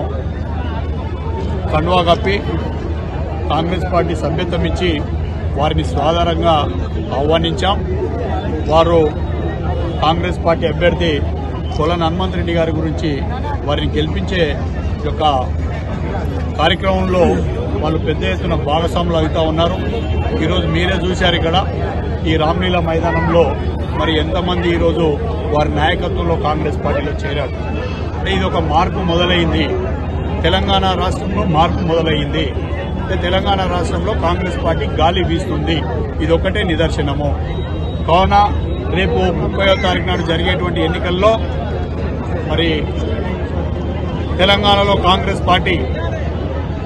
కండువా కప్పి కాంగ్రెస్ పార్టీ సభ్యత్వం ఇచ్చి వారిని సాధారణంగా ఆహ్వానించాం. వారు కాంగ్రెస్ పార్టీ అభ్యర్థి కొలన్ హనుమంత్ రెడ్డి గారి గురించి వారిని గెలిపించే యొక్క కార్యక్రమంలో వాళ్ళు పెద్ద ఎత్తున భాగస్వాములు అవుతా ఉన్నారు. ఈరోజు మీరే చూశారు ఇక్కడ ఈ రామ్లీలా మైదానంలో మరి ఎంతమంది ఈరోజు వారి నాయకత్వంలో కాంగ్రెస్ పార్టీలో చేరారు. అంటే ఇది ఒక మార్పు మొదలైంది. తెలంగాణ రాష్ట్రంలో మార్పు మొదలైంది. తెలంగాణ రాష్ట్రంలో కాంగ్రెస్ పార్టీ గాలి వీస్తుంది. ఇదొక్కటే నిదర్శనము. కావున రేపు ముప్పైవ తారీఖు నాడు జరిగేటువంటి ఎన్నికల్లో మరి తెలంగాణలో కాంగ్రెస్ పార్టీ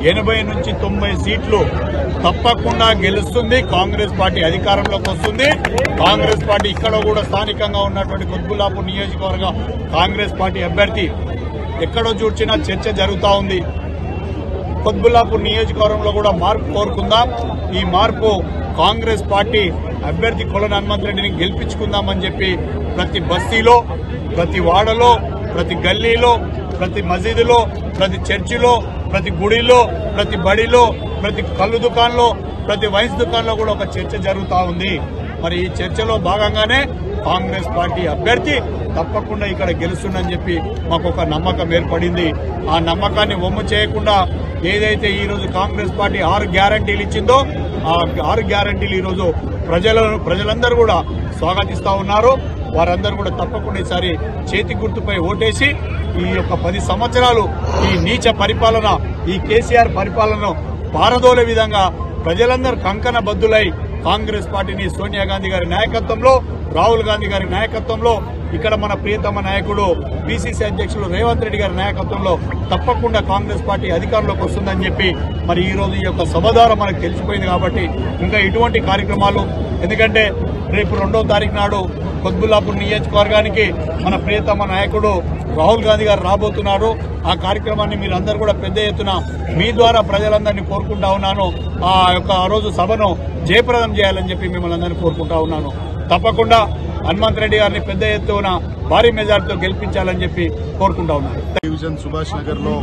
ఎనభై నుంచి తొంభై సీట్లు తప్పకుండా గెలుస్తుంది. కాంగ్రెస్ పార్టీ అధికారంలోకి వస్తుంది. కాంగ్రెస్ పార్టీ ఇక్కడ కూడా స్థానికంగా ఉన్నటువంటి కుత్బుల్లాపూర్ నియోజకవర్గ కాంగ్రెస్ పార్టీ అభ్యర్థి ఎక్కడో చూర్చినా చర్చ జరుగుతూ ఉంది. కుత్బుల్లాపూర్ నియోజకవర్గంలో కూడా మార్పు కోరుకుందాం. ఈ మార్పు కాంగ్రెస్ పార్టీ అభ్యర్థి కొలను హనుమంతరెడ్డిని గెలిపించుకుందామని చెప్పి ప్రతి బస్తీలో, ప్రతి వాడలో, ప్రతి గల్లీలో, ప్రతి మసీదులో, ప్రతి చర్చిలో, ప్రతి గుడిలో, ప్రతి బడిలో, ప్రతి కళ్ళు దుకాణంలో, ప్రతి వైన్స్ దుకాణంలో కూడా ఒక చర్చ జరుగుతూ ఉంది. మరి ఈ చర్చలో భాగంగానే కాంగ్రెస్ పార్టీ అభ్యర్థి తప్పకుండా ఇక్కడ గెలుస్తుందని చెప్పి మాకు ఒక నమ్మకం ఏర్పడింది. ఆ నమ్మకాన్ని వమ్ము చేయకుండా ఏదైతే ఈ రోజు కాంగ్రెస్ పార్టీ ఆరు గ్యారంటీలు ఇచ్చిందో ఆ ఆరు గ్యారంటీలు ఈ రోజు ప్రజలను ప్రజలందరూ కూడా స్వాగతిస్తా ఉన్నారు. వారందరూ కూడా తప్పకుండా ఈసారి చేతి గుర్తుపై ఓటేసి ఈ యొక్క పది సంవత్సరాలు ఈ నీచ పరిపాలన, ఈ కేసీఆర్ పరిపాలనను పారదోలే విధంగా ప్రజలందరూ కంకణ బద్దులై కాంగ్రెస్ పార్టీని సోనియా గాంధీ గారి నాయకత్వంలో, రాహుల్ గాంధీ గారి నాయకత్వంలో, ఇక్కడ మన ప్రియతమ నాయకుడు పిసిసి అధ్యక్షులు రేవంత్ రెడ్డి గారి నాయకత్వంలో తప్పకుండా కాంగ్రెస్ పార్టీ అధికారంలోకి వస్తుందని చెప్పి మరి ఈ రోజు ఈ యొక్క సభ ద్వారా మనకు తెలిసిపోయింది. కాబట్టి ఇంకా ఇటువంటి కార్యక్రమాలు, ఎందుకంటే రేపు రెండో తారీఖు నాడు కుత్బుల్లాపూర్ నియోజకవర్గానికి మన ప్రియతమ నాయకుడు రాహుల్ గాంధీ గారు రాబోతున్నారు. ఆ కార్యక్రమాన్ని మీరందరూ కూడా పెద్ద ఎత్తున మీ ద్వారా ప్రజలందరినీ కోరుకుంటా ఉన్నాను. ఆ యొక్క ఆ రోజు సభను జయప్రదం చేయాలని చెప్పి మిమ్మల్ని అందరినీ కోరుకుంటా ఉన్నాను. తప్పకుండా హనుమంత్ రెడ్డి గారిని పెద్ద ఎత్తున భారీ మెజార్టీతో గెలిపించాలని చెప్పి కోరుకుంటా ఉన్నాను. డివిజన్ సుభాష్ నగర్ లో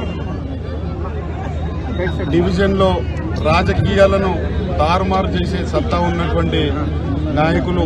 డివిజన్ లో రాజకీయాలను తారుమారు చేసే సత్తా ఉన్నటువంటి నాయకులు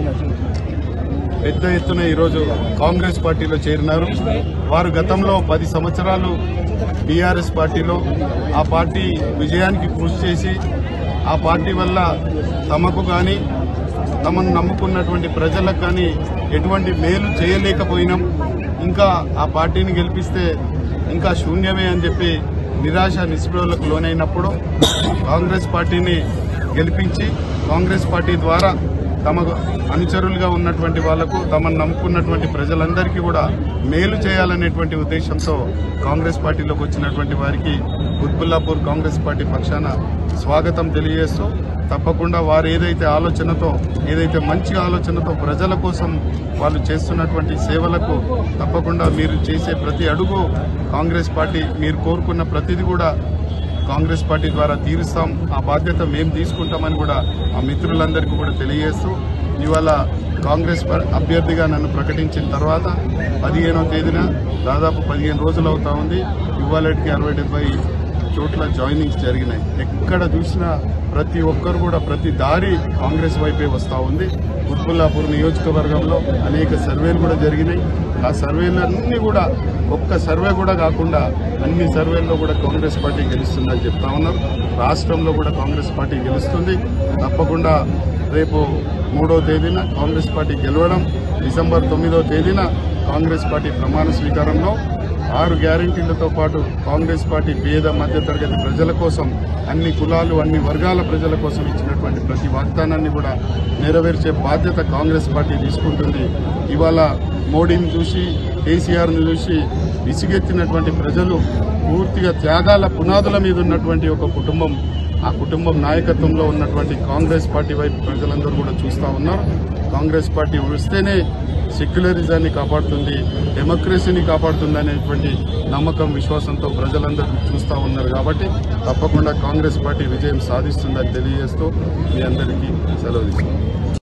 పెద్ద ఎత్తున ఈరోజు కాంగ్రెస్ పార్టీలో చేరినారు. వారు గతంలో పది సంవత్సరాలు బీఆర్ఎస్ పార్టీలో ఆ పార్టీ విజయానికి కృషి చేసి ఆ పార్టీ వల్ల తమకు కానీ తమను నమ్ముకున్నటువంటి ప్రజలకు కానీ ఎటువంటి మేలు చేయలేకపోయినాం. ఇంకా ఆ పార్టీని గెలిపిస్తే ఇంకా శూన్యమే అని చెప్పి నిరాశ నిస్పృహలకు లోనైనప్పుడు కాంగ్రెస్ పార్టీని గెలిపించి కాంగ్రెస్ పార్టీ ద్వారా తమకు అనుచరులుగా ఉన్నటువంటి వాళ్లకు, తమను నమ్ముకున్నటువంటి ప్రజలందరికీ కూడా మేలు చేయాలనేటువంటి ఉద్దేశంతో కాంగ్రెస్ పార్టీలోకి వచ్చినటువంటి వారికి కుత్బుల్లాపూర్ కాంగ్రెస్ పార్టీ పక్షాన స్వాగతం తెలియజేస్తూ తప్పకుండా వారు ఏదైతే ఆలోచనతో, ఏదైతే మంచి ఆలోచనతో ప్రజల కోసం వాళ్ళు చేస్తున్నటువంటి సేవలకు తప్పకుండా మీరు చేసే ప్రతి అడుగు కాంగ్రెస్ పార్టీ మీరు కోరుకున్న ప్రతిదీ కూడా కాంగ్రెస్ పార్టీ ద్వారా తీరుస్తాం, ఆ బాధ్యత మేము తీసుకుంటామని కూడా ఆ మిత్రులందరికీ కూడా తెలియజేస్తూ ఇవాళ కాంగ్రెస్ అభ్యర్థిగా నన్ను ప్రకటించిన తర్వాత పదిహేనో తేదీన దాదాపు పదిహేను రోజులు అవుతా ఉంది. ఇవాళకి అరవై డెబ్బై చోట్ల జాయినింగ్స్ జరిగినాయి. ఎక్కడ చూసినా ప్రతి ఒక్కరు కూడా ప్రతి దారి కాంగ్రెస్ వైపే వస్తూ ఉంది. కుత్బుల్లాపూర్ నియోజకవర్గంలో అనేక సర్వేలు కూడా జరిగినాయి. ఆ సర్వేలన్నీ కూడా ఒక్క సర్వే కూడా కాకుండా అన్ని సర్వేల్లో కూడా కాంగ్రెస్ పార్టీ గెలుస్తుందని చెప్తా ఉన్నారు. రాష్ట్రంలో కూడా కాంగ్రెస్ పార్టీ గెలుస్తుంది. తప్పకుండా రేపు మూడో తేదీన కాంగ్రెస్ పార్టీ గెలవడం, డిసెంబర్ తొమ్మిదో తేదీన కాంగ్రెస్ పార్టీ ప్రమాణ స్వీకారంలో ఆరు గ్యారంటీలతో పాటు కాంగ్రెస్ పార్టీ పేద మధ్యతరగతి ప్రజల కోసం, అన్ని కులాలు అన్ని వర్గాల ప్రజల కోసం ఇచ్చినటువంటి ప్రతి వాగ్దానాన్ని కూడా నెరవేర్చే బాధ్యత కాంగ్రెస్ పార్టీ తీసుకుంటుంది. ఇవాళ మోడీని చూసి, కేసీఆర్ను చూసి విసిగెత్తినటువంటి ప్రజలు పూర్తిగా త్యాగాల పునాదుల మీద ఉన్నటువంటి ఒక కుటుంబం, ఆ కుటుంబం నాయకత్వంలో ఉన్నటువంటి కాంగ్రెస్ పార్టీ వైపు ప్రజలందరూ కూడా చూస్తూ ఉన్నారు. కాంగ్రెస్ పార్టీ వస్తేనే సెక్యులరిజాన్ని కాపాడుతుంది, డెమోక్రసీని కాపాడుతుంది అనేటువంటి నమ్మకం, విశ్వాసంతో ప్రజలందరూ చూస్తూ ఉన్నారు. కాబట్టి తప్పకుండా కాంగ్రెస్ పార్టీ విజయం సాధిస్తుందని తెలియజేస్తూ మీ అందరికీ సెలవు తీసుకుంటాం.